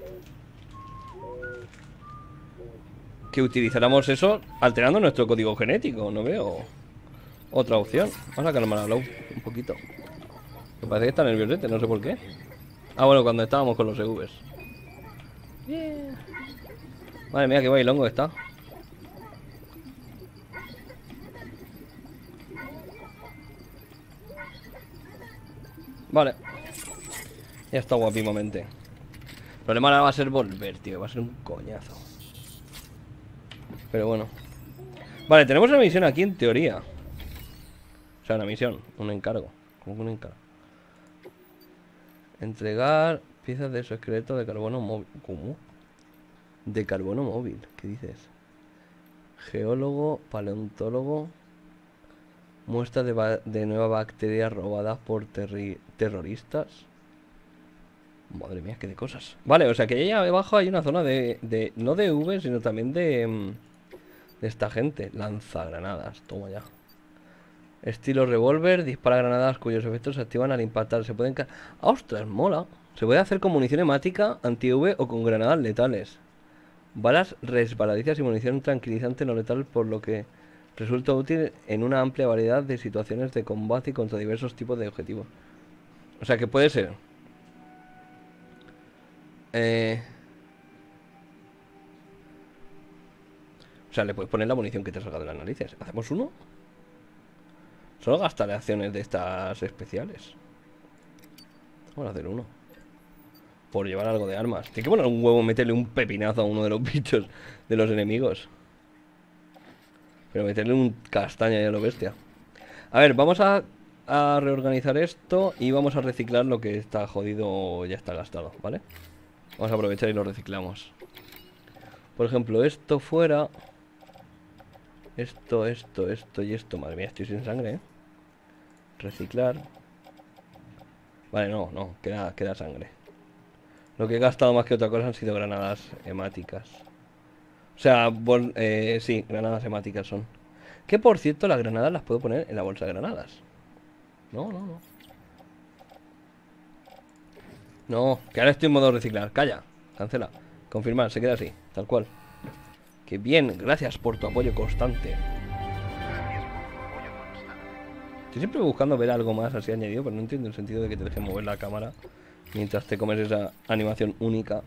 que utilizáramos eso alterando nuestro código genético. No veo otra opción. Vamos a calmar a Low un poquito. Me parece que está nerviosete, no sé por qué. Ah, bueno, cuando estábamos con los E Vs. Bien. Madre mía, qué bailongo está. Vale. Ya está guapimamente. El problema ahora va a ser volver, tío. Va a ser un coñazo. Pero bueno. Vale, tenemos una misión aquí en teoría. O sea, una misión, un encargo. ¿Cómo que un encargo? Entregar piezas de exoesqueleto de carbono móvil. ¿Cómo? De carbono móvil, ¿qué dices? Geólogo, paleontólogo. Muestras de, de nuevas bacterias robadas por terroristas. Madre mía, qué de cosas. Vale, o sea que ahí abajo hay una zona de... de no de V, sino también de... De esta gente. Lanzagranadas, toma ya. Estilo revólver, dispara granadas cuyos efectos se activan al impactar. Se pueden... ¡Ostras, mola! Se puede hacer con munición hemática, anti-V o con granadas letales. Balas resbaladizas y munición tranquilizante no letal, por lo que resulta útil en una amplia variedad de situaciones de combate y contra diversos tipos de objetivos. O sea que puede ser... Eh... O sea, le puedes poner la munición que te salga de las narices. ¿Hacemos uno? Solo gastaré acciones de estas especiales. Vamos a hacer uno. Por llevar algo de armas. Tiene que poner un huevo, meterle un pepinazo a uno de los bichos de los enemigos. Pero meterle un castaña ya lo bestia. A ver, vamos a, a reorganizar esto y vamos a reciclar lo que está jodido o ya está gastado, ¿vale? Vamos a aprovechar y lo reciclamos. Por ejemplo, esto fuera... Esto, esto, esto y esto. Madre mía, estoy sin sangre, ¿eh? Reciclar. Vale, no, no, queda, queda sangre. Lo que he gastado más que otra cosa han sido granadas hemáticas. O sea, bol, eh, sí, granadas hemáticas son. Que por cierto, las granadas las puedo poner en la bolsa de granadas. No, no, no. No, que ahora estoy en modo reciclar. Calla, cancela. Confirmar, se queda así. Está tal cual. Que bien, gracias por tu apoyo constante. Estoy siempre buscando ver algo más así añadido, pero no entiendo el sentido de que te deje mover la cámara mientras te comes esa animación única.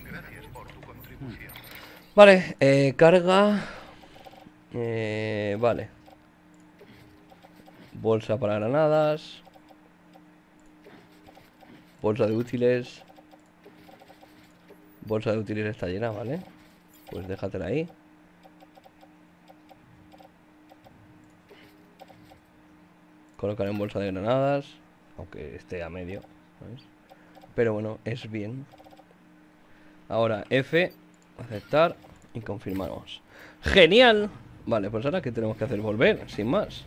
Vale, eh, carga. Eh, vale. Bolsa para granadas. Bolsa de útiles. Bolsa de útiles está llena, ¿vale? Pues déjatela ahí. Colocar en bolsa de granadas. Aunque esté a medio, ¿sabes? Pero bueno, es bien. Ahora F. Aceptar. Y confirmamos. ¡Genial! Vale, pues ahora ¿qué tenemos que hacer? Volver, sin más.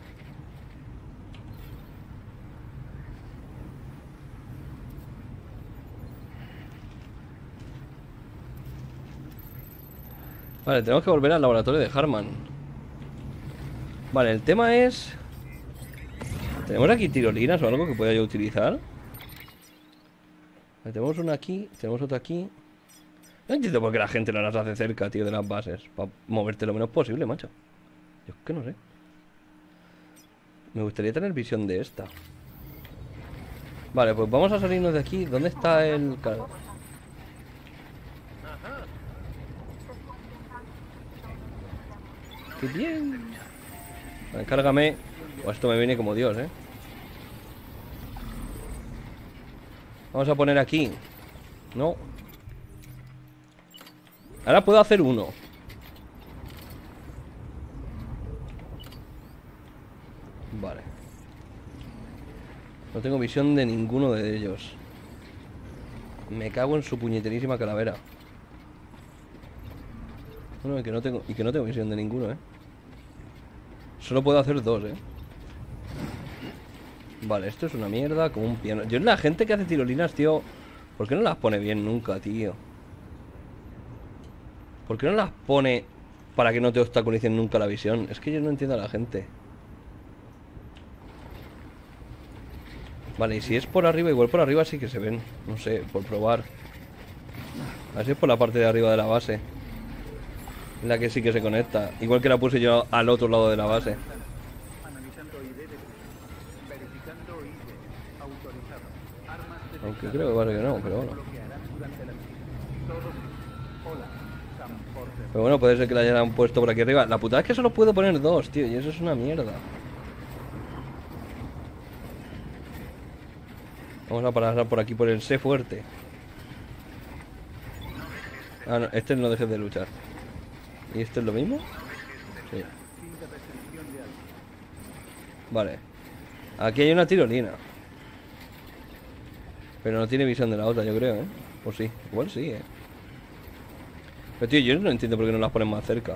Vale, tenemos que volver al laboratorio de Harman. Vale, el tema es... ¿tenemos aquí tirolinas o algo que pueda yo utilizar? Vale, tenemos una aquí, tenemos otra aquí. No entiendo por qué la gente no las hace cerca, tío, de las bases. Para moverte lo menos posible, macho. Yo es que no sé. Me gustaría tener visión de esta. Vale, pues vamos a salirnos de aquí. ¿Dónde está el... ¡Qué bien! Vale, cárgame. O esto me viene como Dios, ¿eh? Vamos a poner aquí. No. Ahora puedo hacer uno. Vale. No tengo visión de ninguno de ellos. Me cago en su puñeterísima calavera. Bueno, y que no tengo, y que no tengo visión de ninguno, ¿eh? Solo puedo hacer dos, ¿eh? Vale, esto es una mierda, como un piano. Yo, la gente que hace tirolinas, tío, ¿por qué no las pone bien nunca, tío? ¿Por qué no las pone para que no te obstaculicen nunca la visión? Es que yo no entiendo a la gente. Vale, y si es por arriba, igual por arriba sí que se ven. No sé, por probar. A ver si es por la parte de arriba de la base. La que sí que se conecta. Igual que la puse yo al otro lado de la base. Aunque creo que vale que no, pero bueno. Pero bueno, puede ser que la hayan puesto por aquí arriba. La putada es que solo puedo poner dos, tío. Y eso es una mierda. Vamos a pasar por aquí por el C fuerte. Ah, no, este no dejes de luchar. ¿Y este es lo mismo? Sí. Vale. Aquí hay una tirolina. Pero no tiene visión de la otra, yo creo, ¿eh? O sí, igual sí, ¿eh? Pero tío, yo no entiendo por qué no las ponen más cerca.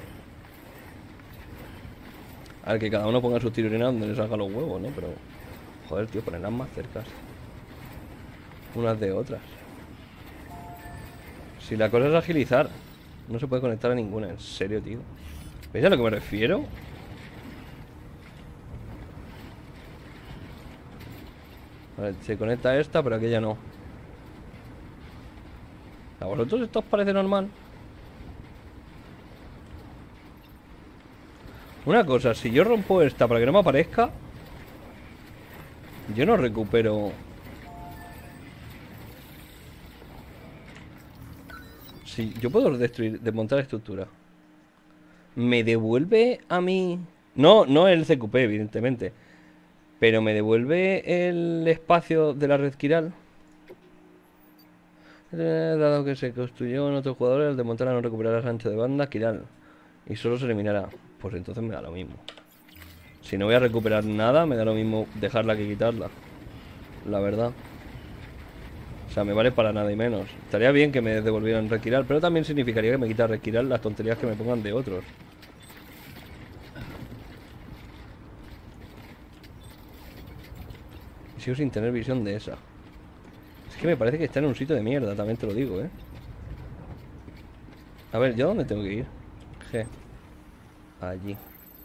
A ver, que cada uno ponga sus tirolinas donde les salga los huevos, ¿no? Pero... joder, tío, ponerlas más cercas. Unas de otras. Si la cosa es agilizar, no se puede conectar a ninguna, en serio, tío. ¿Veis a lo que me refiero? Vale, se conecta esta, pero aquella no. ¿A vosotros esto os parece normal? Una cosa, si yo rompo esta para que no me aparezca, yo no recupero... Si yo puedo destruir, desmontar estructura, ¿me devuelve a mí? No, no el C Q P, evidentemente. Pero ¿me devuelve el espacio de la red Kiral? Dado que se construyó en otros jugadores, al desmontarla no recuperarás ancho de banda Kiral y solo se eliminará. Pues entonces me da lo mismo. Si no voy a recuperar nada, me da lo mismo dejarla que quitarla. La verdad. O sea, me vale para nada y menos. Estaría bien que me devolvieran Red Kiral, pero también significaría que me quita Red Kiral las tonterías que me pongan de otros. Y sigo sin tener visión de esa. Es que me parece que está en un sitio de mierda, también te lo digo, ¿eh? A ver, ¿yo dónde tengo que ir? G. Allí.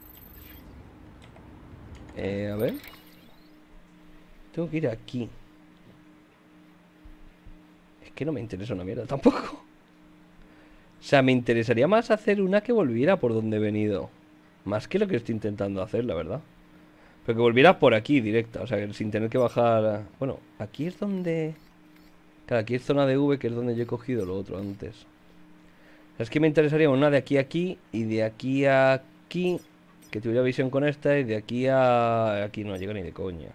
Eh, a ver. Tengo que ir aquí. Es que no me interesa una mierda tampoco. O sea, me interesaría más hacer una que volviera por donde he venido. Más que lo que estoy intentando hacer, la verdad. Pero que volviera por aquí, directa. O sea, que sin tener que bajar... Bueno, aquí es donde... Claro, aquí es zona de V, que es donde yo he cogido lo otro antes. O sea, es que me interesaría una de aquí a aquí y de aquí a aquí, que tuviera visión con esta, y de aquí a... Aquí no llega ni de coña.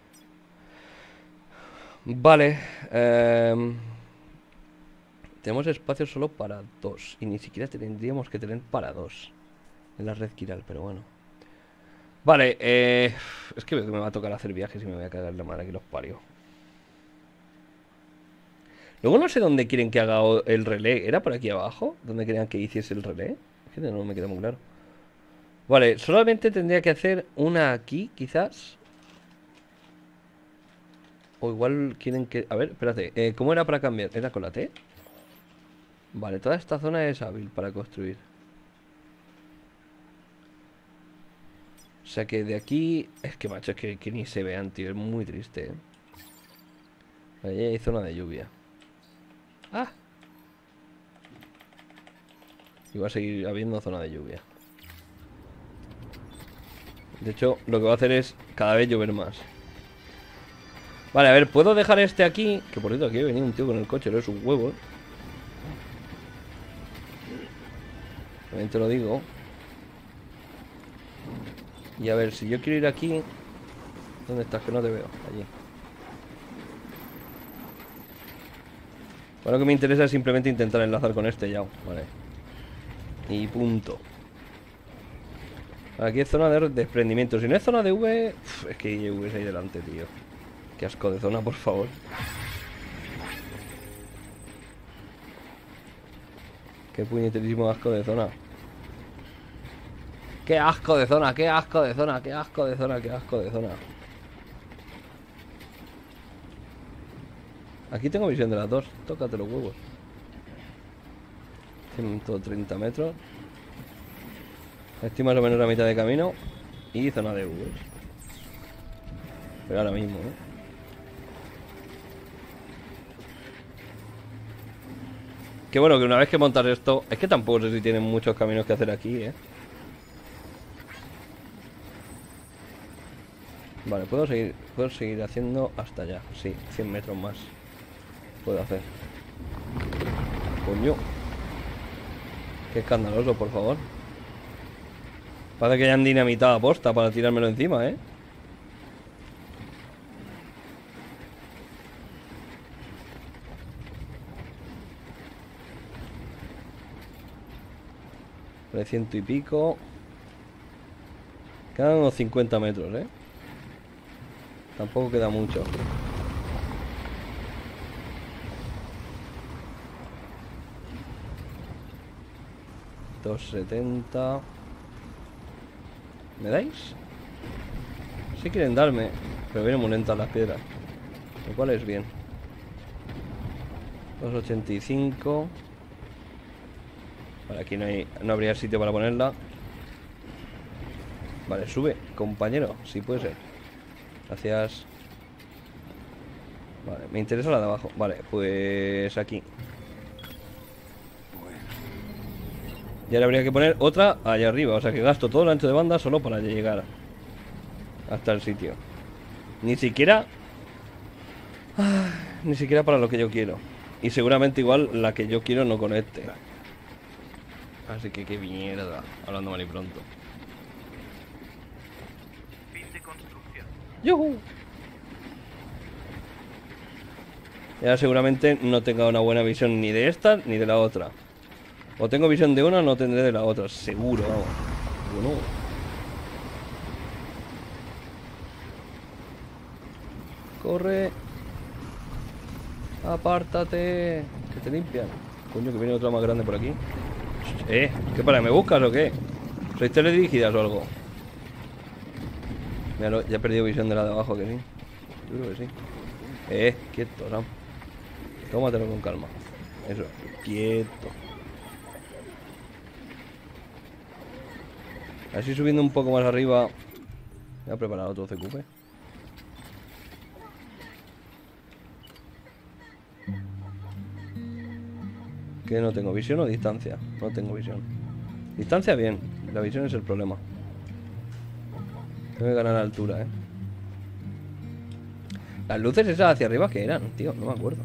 Vale. Eh... Tenemos espacio solo para dos. Y ni siquiera tendríamos que tener para dos en la red Kiral, pero bueno. Vale, eh... es que veo que me va a tocar hacer viajes y me voy a cagar la madre que los parió. Luego no sé dónde quieren que haga el relé. ¿Era por aquí abajo? ¿Dónde querían que hiciese el relé? Es que no me queda muy claro. Vale, solamente tendría que hacer una aquí, quizás. O igual quieren que... A ver, espérate, eh, ¿cómo era para cambiar? ¿Era con la T? Vale, toda esta zona es hábil para construir. O sea que de aquí... Es que, macho, es que, que ni se vean, tío. Es muy triste, ¿eh? Ahí hay zona de lluvia. ¡Ah! Y va a seguir habiendo zona de lluvia. De hecho, lo que va a hacer es cada vez llover más. Vale, a ver, puedo dejar este aquí. Que por cierto, aquí ha venido un tío con el coche, no es un huevo, ¿eh? También te lo digo. Y a ver, si yo quiero ir aquí... ¿Dónde estás? Que no te veo. Allí. Bueno, lo que me interesa es simplemente intentar enlazar con este ya. Vale. Y punto. Aquí es zona de desprendimiento. Si no es zona de V... Uf, es que hay V ahí delante, tío. Qué asco de zona, por favor. Qué puñeterísimo asco de zona. Qué asco de zona, qué asco de zona, qué asco de zona, qué asco de zona. Aquí tengo visión de las dos. Tócate los huevos. ciento treinta metros. Estoy más o menos a mitad de camino. Y zona de V. Pero ahora mismo, ¿eh? Qué bueno que una vez que montas esto... Es que tampoco sé si tienen muchos caminos que hacer aquí, ¿eh? Vale, puedo seguir, puedo seguir haciendo hasta allá. Sí, cien metros más puedo hacer. Coño. Qué escandaloso, por favor. Parece que hayan dinamitado a posta para tirármelo encima, ¿eh? De ciento y pico. Quedan unos cincuenta metros, ¿eh? Tampoco queda mucho. doscientos setenta. ¿Me dais? Sí quieren darme, pero vienen muy lentas las piedras, lo cual es bien. doscientos ochenta y cinco. Vale, aquí no hay, no habría sitio para ponerla. Vale, sube, compañero, si puede ser. Gracias. Vale, me interesa la de abajo. Vale, pues aquí. Y ahora habría que poner otra allá arriba. O sea que gasto todo el ancho de banda solo para llegar hasta el sitio. Ni siquiera... Ah, ni siquiera para lo que yo quiero. Y seguramente igual la que yo quiero no conecte. Así que qué mierda. Hablando mal y pronto. ¡Yuhu! Y ahora seguramente no tenga una buena visión ni de esta ni de la otra. O tengo visión de una o no tendré de la otra. Seguro, vamos. Bueno. Corre. Apártate. Que te limpian. Coño, que viene otra más grande por aquí. Eh, ¿qué para? ¿Me buscas o qué? ¿Sois teledirigidas o algo? Mira, ya he perdido visión de la de abajo, que sí. Yo creo que sí. Eh, quieto, Sam. Tómatelo con calma. Eso, quieto. Así subiendo un poco más arriba. Voy a preparar otro C Q P. ¿Qué no tengo? ¿Visión o distancia? No tengo visión. Distancia bien, la visión es el problema. Tengo que ganar altura, eh. Las luces esas hacia arriba, ¿qué eran, tío? No me acuerdo.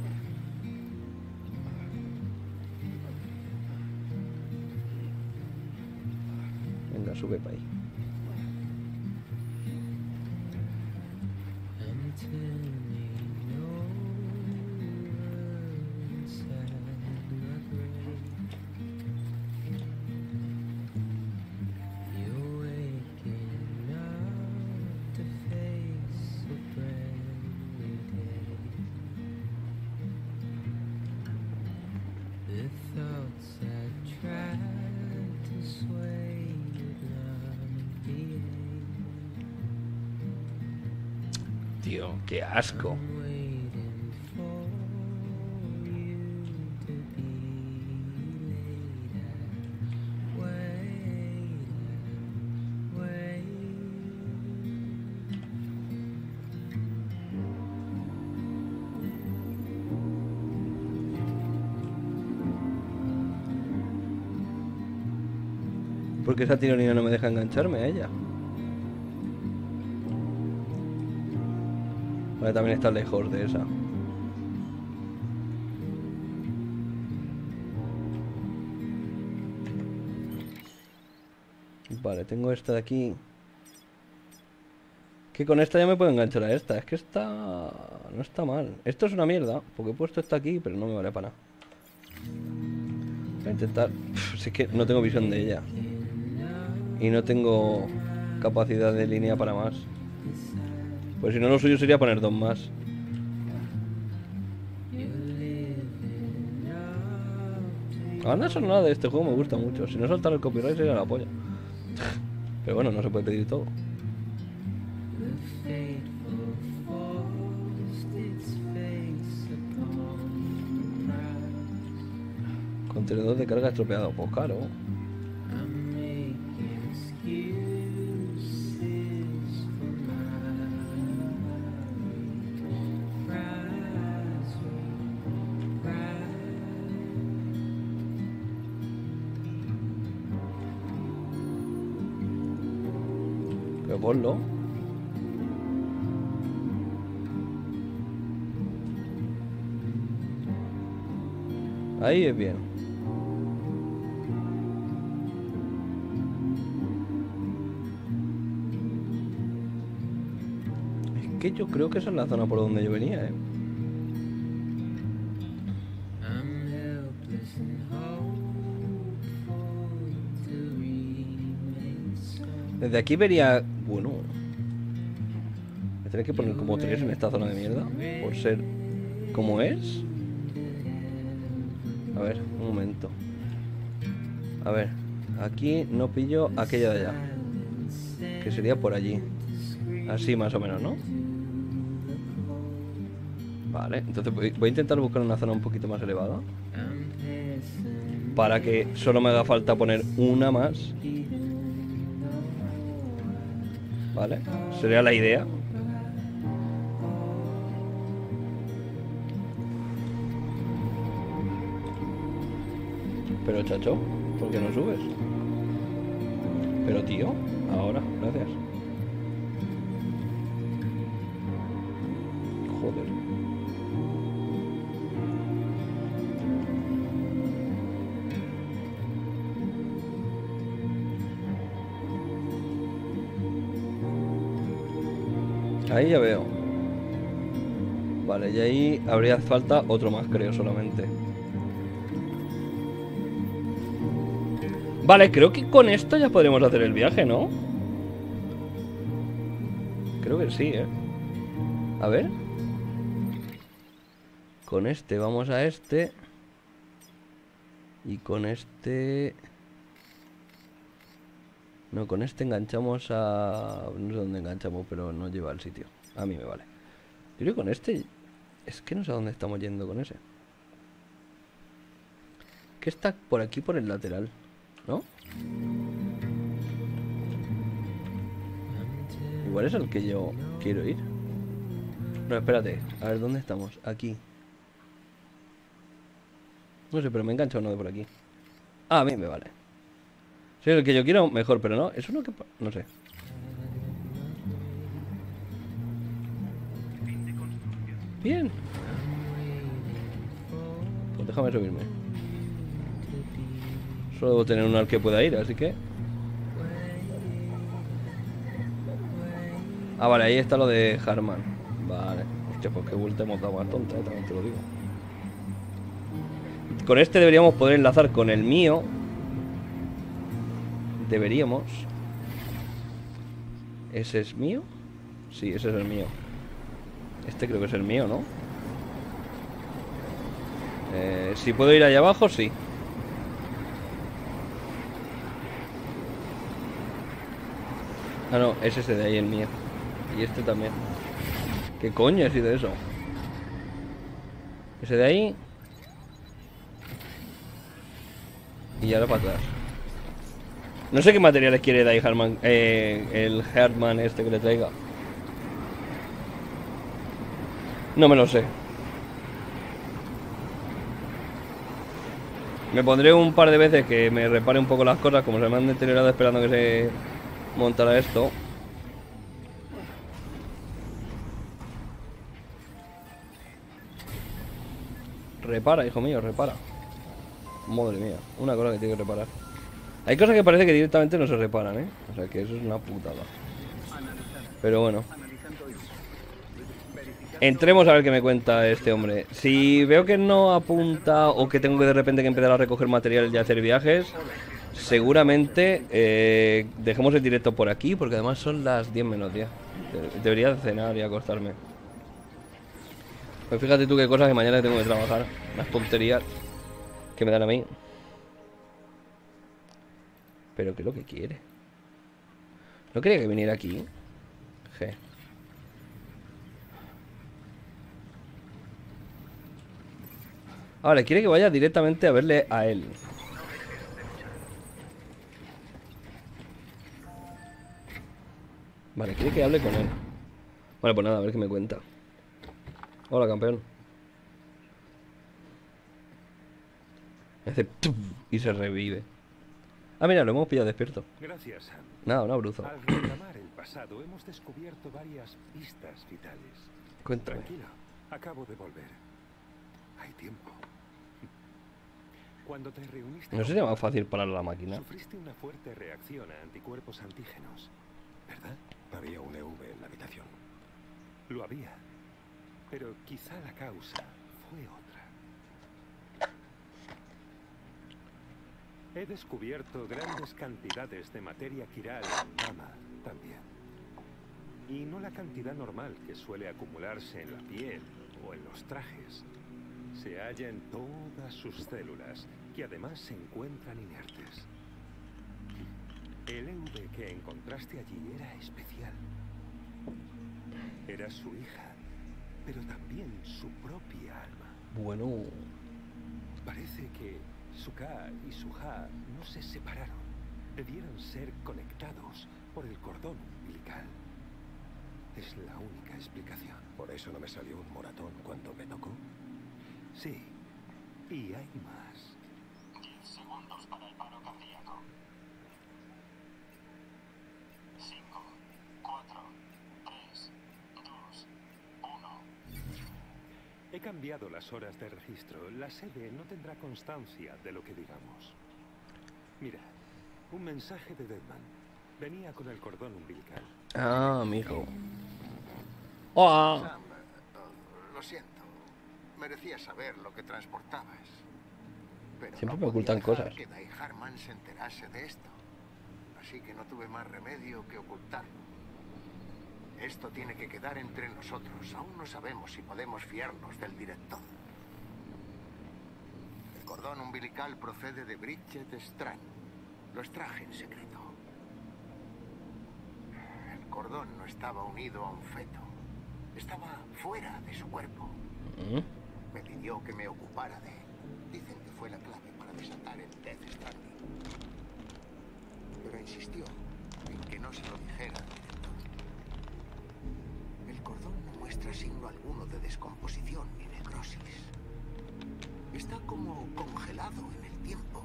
Venga, sube para ahí. Tío, qué asco. Porque esa tironina no me deja engancharme a ella. Vale, también está lejos de esa. Vale, tengo esta de aquí. Que con esta ya me puedo enganchar a esta. Es que esta no está mal. Esto es una mierda, porque he puesto esta aquí, pero no me vale para nada. Voy a intentar... Uf, si es que no tengo visión de ella. Y no tengo capacidad de línea para más. Pues si no, lo suyo sería poner dos más. La banda sonora de este juego me gusta mucho. Si no soltara el copyright sería la polla. Pero bueno, no se puede pedir todo. Contenedor de carga estropeado. Pues claro. Pero ponlo. Ahí es bien. Es que yo creo que esa es la zona por donde yo venía, eh. Desde aquí vería... Bueno, me tendré que poner como tres en esta zona de mierda. Por ser como es. A ver, un momento. A ver, aquí no pillo aquella de allá, que sería por allí. Así más o menos, ¿no? Vale, entonces voy, voy a intentar buscar una zona un poquito más elevada, para que solo me haga falta poner una más. Vale, sería la idea. Pero chacho, ¿por qué no subes? Pero tío, ahora, gracias. Joder. Ahí ya veo. Vale, y ahí habría falta otro más, creo, solamente. Vale, creo que con esto ya podremos hacer el viaje, ¿no? Creo que sí, ¿eh? A ver. Con este vamos a este. Y con este... No, con este enganchamos a... No sé dónde enganchamos, pero no lleva al sitio. A mí me vale. Yo creo que con este... Es que no sé a dónde estamos yendo con ese. Que está por aquí, por el lateral, ¿no? Igual es al que yo quiero ir. No, espérate. A ver, ¿dónde estamos? Aquí. No sé, pero me engancha uno de por aquí. Ah, a mí me vale. Si es el que yo quiero, mejor, pero no. Es uno que... no sé. Bien. Pues déjame subirme. Solo debo tener uno al que pueda ir, así que... Ah, vale, ahí está lo de Harman. Vale. Hostia, pues qué vuelta hemos dado más tonta, también te lo digo. Con este deberíamos poder enlazar con el mío. Deberíamos. ¿Ese es mío? Sí, ese es el mío. Este creo que es el mío, ¿no? Eh, si puedo ir allá abajo, sí. Ah, no, es ese de ahí el mío. Y este también. ¿Qué coño ha sido eso? Ese de ahí. Y ahora para atrás. No sé qué materiales quiere Dai Harman, eh, el Harman este que le traiga. No me lo sé. Me pondré un par de veces que me repare un poco las cosas, como se me han deteriorado esperando que se montara esto. Repara, hijo mío, repara. Madre mía, una cosa que tiene que reparar. Hay cosas que parece que directamente no se reparan, ¿eh? O sea que eso es una putada. Pero bueno. Entremos a ver qué me cuenta este hombre. Si veo que no apunta o que tengo que de repente que empezar a recoger material y hacer viajes, seguramente eh, dejemos el directo por aquí, porque además son las diez menos diez. Debería cenar y acostarme. Pues fíjate tú qué cosas que mañana tengo que trabajar. Las tonterías que me dan a mí. Pero ¿qué es lo que quiere? ¿No quería que viniera aquí? G. Ahora, quiere que vaya directamente a verle a él. Vale, quiere que hable con él. Vale, pues nada, a ver qué me cuenta. Hola, campeón. Hace tum y se revive. Ah, mira, lo hemos pillado despierto. Gracias, Sam. No, no, bruzo. Al reclamar el pasado, hemos descubierto varias pistas vitales. Cuéntame. Tranquilo, acabo de volver. Hay tiempo. Cuando te reuniste... ¿No sería más fácil parar la máquina? Sufriste una fuerte reacción a anticuerpos antígenos, ¿verdad? Había un E V en la habitación. Lo había. Pero quizá la causa fue otra. He descubierto grandes cantidades de materia quiral en Mama también. Y no la cantidad normal que suele acumularse en la piel o en los trajes. Se halla en todas sus células, que además se encuentran inertes. El E V que encontraste allí era especial. Era su hija, pero también su propia alma. Bueno. Parece que su Ka y su Ja no se separaron. Debieron ser conectados por el cordón umbilical. Es la única explicación. ¿Por eso no me salió un moratón cuando me tocó? Sí, y hay más. diez segundos para el paro cardíaco. cinco, cuatro, tres, dos, uno. He cambiado las horas de registro. La sede no tendrá constancia de lo que digamos. Mira, un mensaje de Deadman. Venía con el cordón umbilical. Ah, mijo. ¡Oh! Sam, uh, lo siento. Merecía saber lo que transportabas. Pero Siempre no me ocultan podía dejar cosas. que Dai Harman se enterase de esto. Así que no tuve más remedio que ocultarlo. Esto tiene que quedar entre nosotros. Aún no sabemos si podemos fiarnos del director. El cordón umbilical procede de Bridget Strand. Lo extraje en secreto. El cordón no estaba unido a un feto. Estaba fuera de su cuerpo. ¿Mm? Me pidió que me ocupara de él. Dicen que fue la clave para desatar el Death Stranding. Pero insistió en que no se lo dijera al director. El cordón no muestra signo alguno de descomposición ni necrosis. Está como congelado en el tiempo.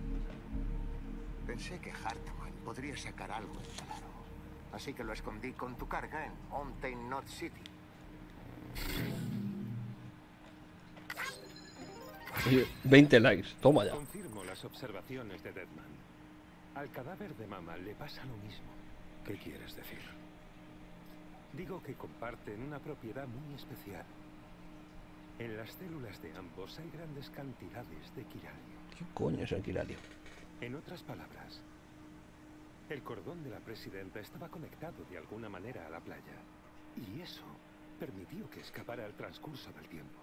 Pensé que Hartman podría sacar algo en claro. Así que lo escondí con tu carga en Mountain Knot City. veinte likes, toma ya. Confirmo las observaciones de Deadman. Al cadáver de Mama le pasa lo mismo. ¿Qué quieres decir? Digo que comparten una propiedad muy especial. En las células de ambos hay grandes cantidades de quiralio. ¿Qué coño es el quiralio? En otras palabras, el cordón de la presidenta estaba conectado de alguna manera a la playa. Y eso permitió que escapara al transcurso del tiempo.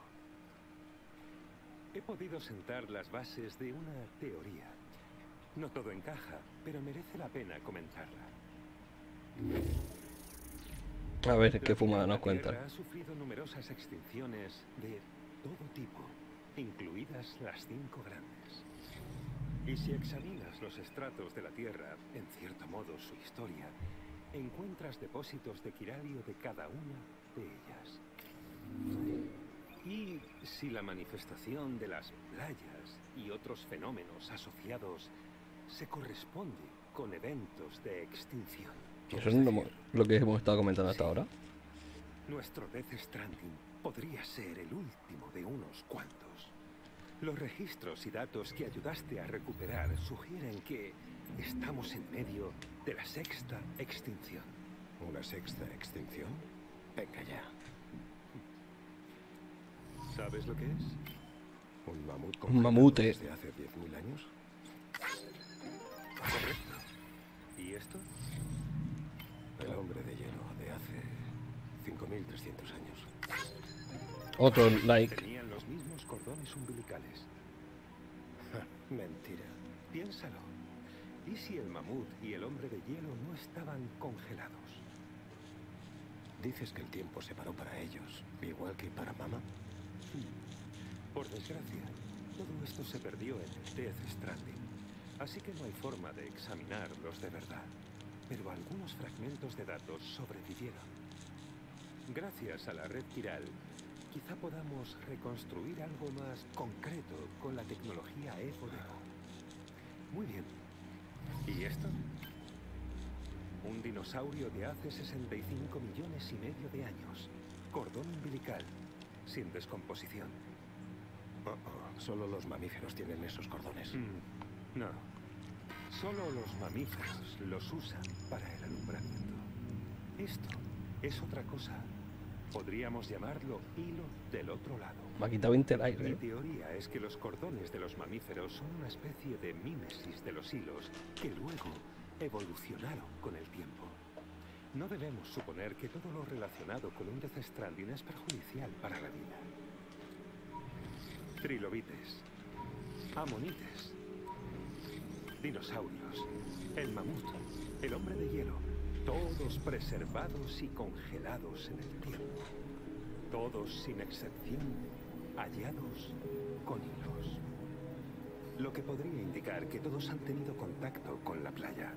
He podido sentar las bases de una teoría. No todo encaja, pero merece la pena comentarla. A ver qué fumada nos cuentan. La Tierra ha sufrido numerosas extinciones de todo tipo, incluidas las cinco grandes. Y si examinas los estratos de la Tierra, en cierto modo su historia, encuentras depósitos de quiralio de cada una de ellas. Y si la manifestación de las playas y otros fenómenos asociados se corresponde con eventos de extinción. Eso es lo, lo que hemos estado comentando hasta ahora. Nuestro Death Stranding podría ser el último de unos cuantos. Los registros y datos que ayudaste a recuperar sugieren que estamos en medio de la sexta extinción. ¿Una sexta extinción? Venga ya. ¿Sabes lo que es? ¿Un mamut Un mamute. desde hace diez mil años? Correcto. ¿Y esto? El hombre de hielo de hace cinco mil trescientos años. Otro like. Tenían los mismos cordones umbilicales. Mentira. Piénsalo. ¿Y si el mamut y el hombre de hielo no estaban congelados? Dices que el tiempo se paró para ellos, igual que para Mama. Por desgracia, todo esto se perdió en Death Stranding, así que no hay forma de examinarlos de verdad. Pero algunos fragmentos de datos sobrevivieron. Gracias a la red quiral, quizá podamos reconstruir algo más concreto con la tecnología Evo Devo. Muy bien. ¿Y esto? Un dinosaurio de hace sesenta y cinco millones y medio de años. Cordón umbilical, sin descomposición. Oh, oh, solo los mamíferos tienen esos cordones. Mm, no. Solo los mamíferos los usan para el alumbramiento. Esto es otra cosa. Podríamos llamarlo hilo del otro lado. Me ha quitado veinte likes, Mi ¿eh? teoría es que los cordones de los mamíferos son una especie de mímesis de los hilos que luego evolucionaron con el tiempo. No debemos suponer que todo lo relacionado con un Death Stranding es perjudicial para la vida. Trilobites, amonites, dinosaurios, el mamut, el hombre de hielo, todos preservados y congelados en el tiempo. Todos, sin excepción, hallados con hilos. Lo que podría indicar que todos han tenido contacto con la playa.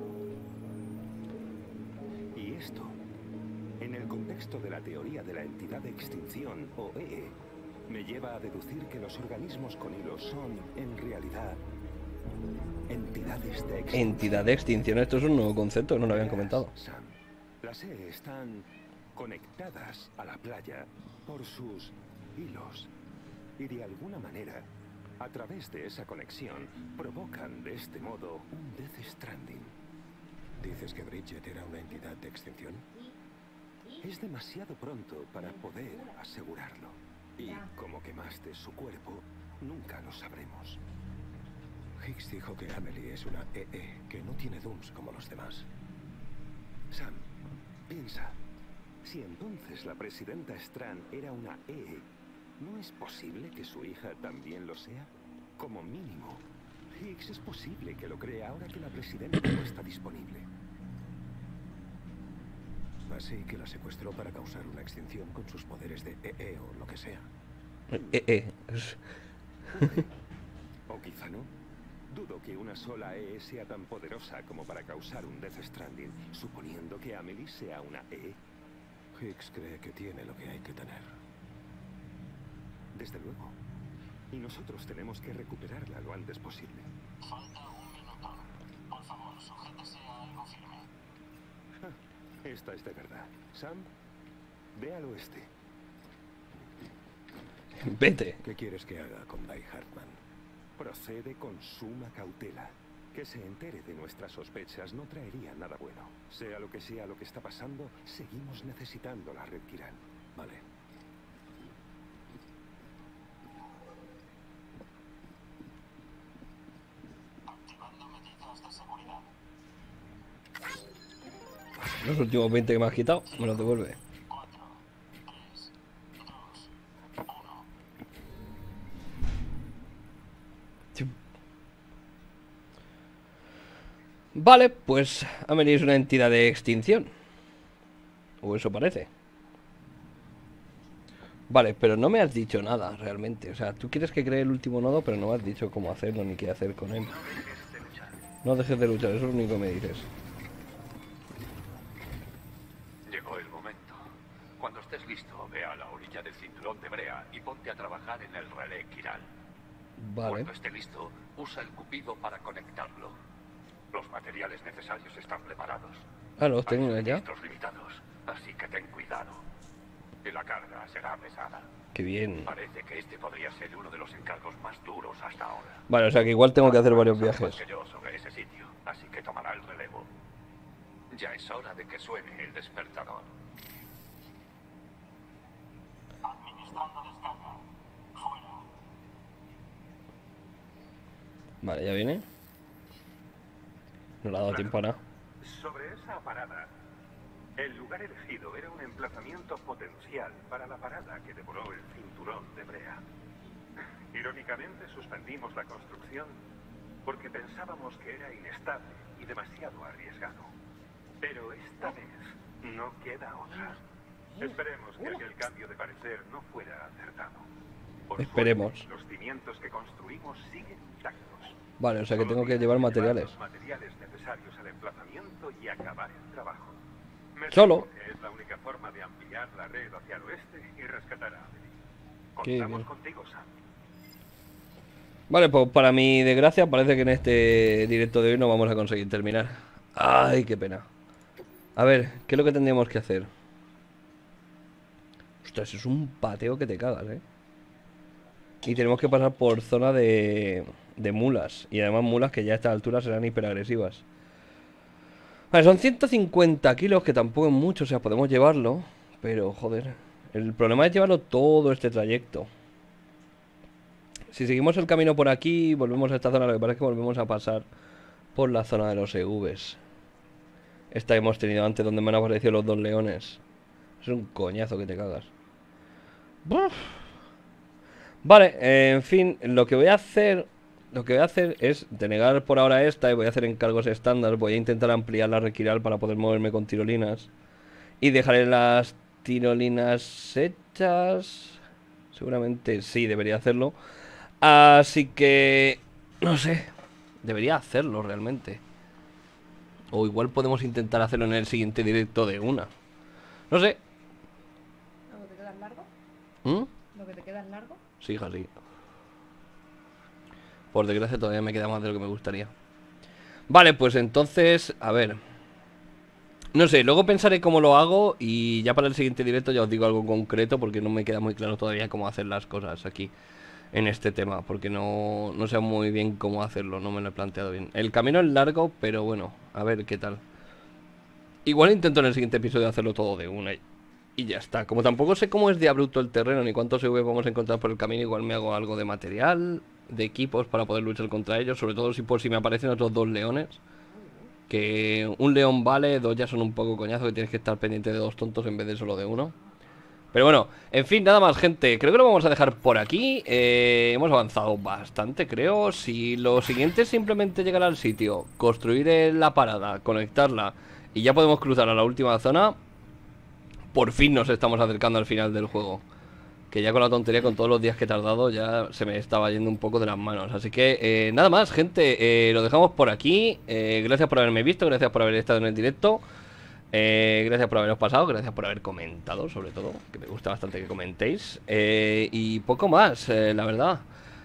Y esto, en el contexto de la teoría de la entidad de extinción, o E E, me lleva a deducir que los organismos con hilos son, en realidad, entidades de extinción. Entidad de extinción, esto es un nuevo concepto que no lo habían comentado. Sam, las E E están conectadas a la playa por sus hilos. Y de alguna manera, a través de esa conexión, provocan de este modo un Death Stranding. ¿Dices que Bridget era una entidad de extinción? Es demasiado pronto para poder asegurarlo. Y como quemaste su cuerpo, nunca lo sabremos. Higgs dijo que Amelie es una E E, que no tiene Dooms como los demás. Sam, piensa. Si entonces la presidenta Strand era una E E, ¿no es posible que su hija también lo sea? Como mínimo, Higgs es posible que lo crea ahora que la presidenta no está disponible. Así que la secuestró para causar una extinción con sus poderes de E E o lo que sea. Eh, eh. O quizá no. Dudo que una sola E E sea tan poderosa como para causar un Death Stranding, suponiendo que Amelie sea una E E. Higgs cree que tiene lo que hay que tener. Desde luego. Y nosotros tenemos que recuperarla lo antes posible. Falta un minuto. Por favor, sujétese a algo firme. Esta es de verdad. Sam, ve al oeste. Vete. ¿Qué quieres que haga con Die Hartman? Procede con suma cautela. Que se entere de nuestras sospechas no traería nada bueno. Sea lo que sea lo que está pasando, seguimos necesitando la Red Kiran. Vale. Activando medidas de seguridad. Los últimos veinte que me has quitado, me los devuelve. cuatro, tres, dos, uno. Vale, pues Amelie es una entidad de extinción. O eso parece. Vale, pero no me has dicho nada realmente. O sea, tú quieres que cree el último nodo, pero no me has dicho cómo hacerlo ni qué hacer con él. No dejes de luchar, eso es lo único que me dices. Llegó el momento. Cuando estés listo, ve a la orilla del cinturón de brea y ponte a trabajar en el relé Kiran. Vale. Cuando esté listo, usa el cupido para conectarlo. Los materiales necesarios están preparados. Ah, los tengo Hay ya. suministros limitados, así que ten cuidado. Y la carga será pesada. Qué bien. Parece que este podría ser uno de los encargos más duros hasta ahora. Vale, o sea que igual tengo que hacer varios Sabe viajes. más que yo sobre ese sitio, así que tomará el relevo. Ya es hora de que suene el despertador. Administrando descarga. Fuera. Vale, ya viene. No le ha dado tiempo a nada. Sobre esa parada, el lugar elegido era un emplazamiento potencial para la parada que devoró el cinturón de brea. Irónicamente, suspendimos la construcción porque pensábamos que era inestable y demasiado arriesgado. Pero esta vez no queda otra. Esperemos que aquel cambio de parecer no fuera acertado. Por Esperemos. suerte, los cimientos que construimos siguen intactos. Vale, o sea que Solo tengo que tienes llevar llevar materiales. los materiales necesarios al emplazamiento y acabar el trabajo. Me Solo. temo que es la única forma de ampliar la red hacia el oeste y rescatar a Amelie. Qué Contamos bien. contigo, Sam. Vale, pues para mi desgracia parece que en este directo de hoy no vamos a conseguir terminar. Ay, qué pena. A ver, ¿qué es lo que tendríamos que hacer? Ostras, es un pateo que te cagas, ¿eh? Y tenemos que pasar por zona de, de mulas. Y además mulas que ya a esta altura serán hiperagresivas. Vale, son ciento cincuenta kilos, que tampoco es mucho, o sea, podemos llevarlo. Pero, joder, el problema es llevarlo todo este trayecto. Si seguimos el camino por aquí, volvemos a esta zona, lo que pasa es que volvemos a pasar por la zona de los E Vs. Esta que hemos tenido antes, donde me han aparecido los dos leones. Es un coñazo que te cagas. Uf. Vale, eh, en fin, lo que voy a hacer... Lo que voy a hacer es denegar por ahora esta y voy a hacer encargos estándar. Voy a intentar ampliar la requiral para poder moverme con tirolinas. Y dejaré las tirolinas hechas. Seguramente sí, debería hacerlo. Así que... no sé. Debería hacerlo realmente. O igual podemos intentar hacerlo en el siguiente directo de una. No sé. ¿Lo que te queda largo? ¿Mm? ¿Lo que te queda largo? Sí, hija, sí. Por desgracia todavía me queda más de lo que me gustaría. Vale, pues entonces, a ver. No sé, luego pensaré cómo lo hago y ya para el siguiente directo ya os digo algo concreto porque no me queda muy claro todavía cómo hacer las cosas aquí en este tema, porque no, no sé muy bien cómo hacerlo, no me lo he planteado bien. El camino es largo, pero bueno, a ver qué tal. Igual intento en el siguiente episodio hacerlo todo de una y, y ya está. Como tampoco sé cómo es de abrupto el terreno ni cuántos E V vamos a encontrar por el camino, igual me hago algo de material, de equipos para poder luchar contra ellos, sobre todo si por si me aparecen otros dos leones. Que un león vale, dos ya son un poco coñazo, que tienes que estar pendiente de dos tontos en vez de solo de uno. Pero bueno, en fin, nada más, gente. Creo que lo vamos a dejar por aquí. eh, Hemos avanzado bastante, creo. Si lo siguiente es simplemente llegar al sitio, construir la parada, conectarla y ya podemos cruzar a la última zona, por fin nos estamos acercando al final del juego. Que ya con la tontería, con todos los días que he tardado, ya se me estaba yendo un poco de las manos. Así que, eh, nada más, gente, eh, lo dejamos por aquí. eh, Gracias por haberme visto, gracias por haber estado en el directo. Eh, gracias por haberos pasado, gracias por haber comentado, sobre todo, que me gusta bastante que comentéis. eh, Y poco más, eh, la verdad.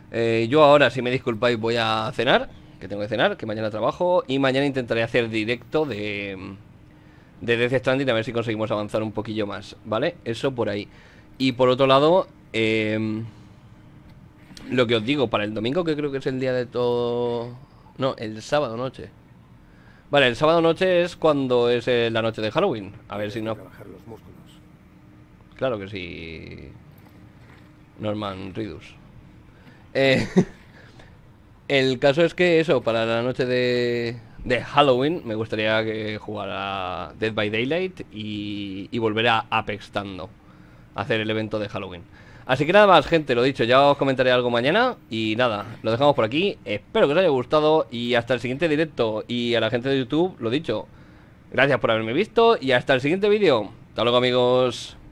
Eh, yo ahora, si me disculpáis, voy a cenar, que tengo que cenar, que mañana trabajo. Y mañana intentaré hacer directo de, de Death Stranding, a ver si conseguimos avanzar un poquillo más, ¿vale? Eso por ahí. Y por otro lado, eh, lo que os digo, para el domingo, que creo que es el día de todo... No, el sábado noche. Vale, el sábado noche es cuando es eh, la noche de Halloween. A ver si no... Trabajar los músculos. Claro que sí. Norman Reedus. Eh, el caso es que eso, para la noche de, de Halloween, me gustaría que jugara Dead by Daylight y, y volver a Apex Stando, hacer el evento de Halloween. Así que nada más, gente, lo dicho, ya os comentaré algo mañana. Y nada, lo dejamos por aquí. Espero que os haya gustado y hasta el siguiente directo. Y a la gente de YouTube, lo dicho, gracias por haberme visto y hasta el siguiente vídeo. Hasta luego, amigos.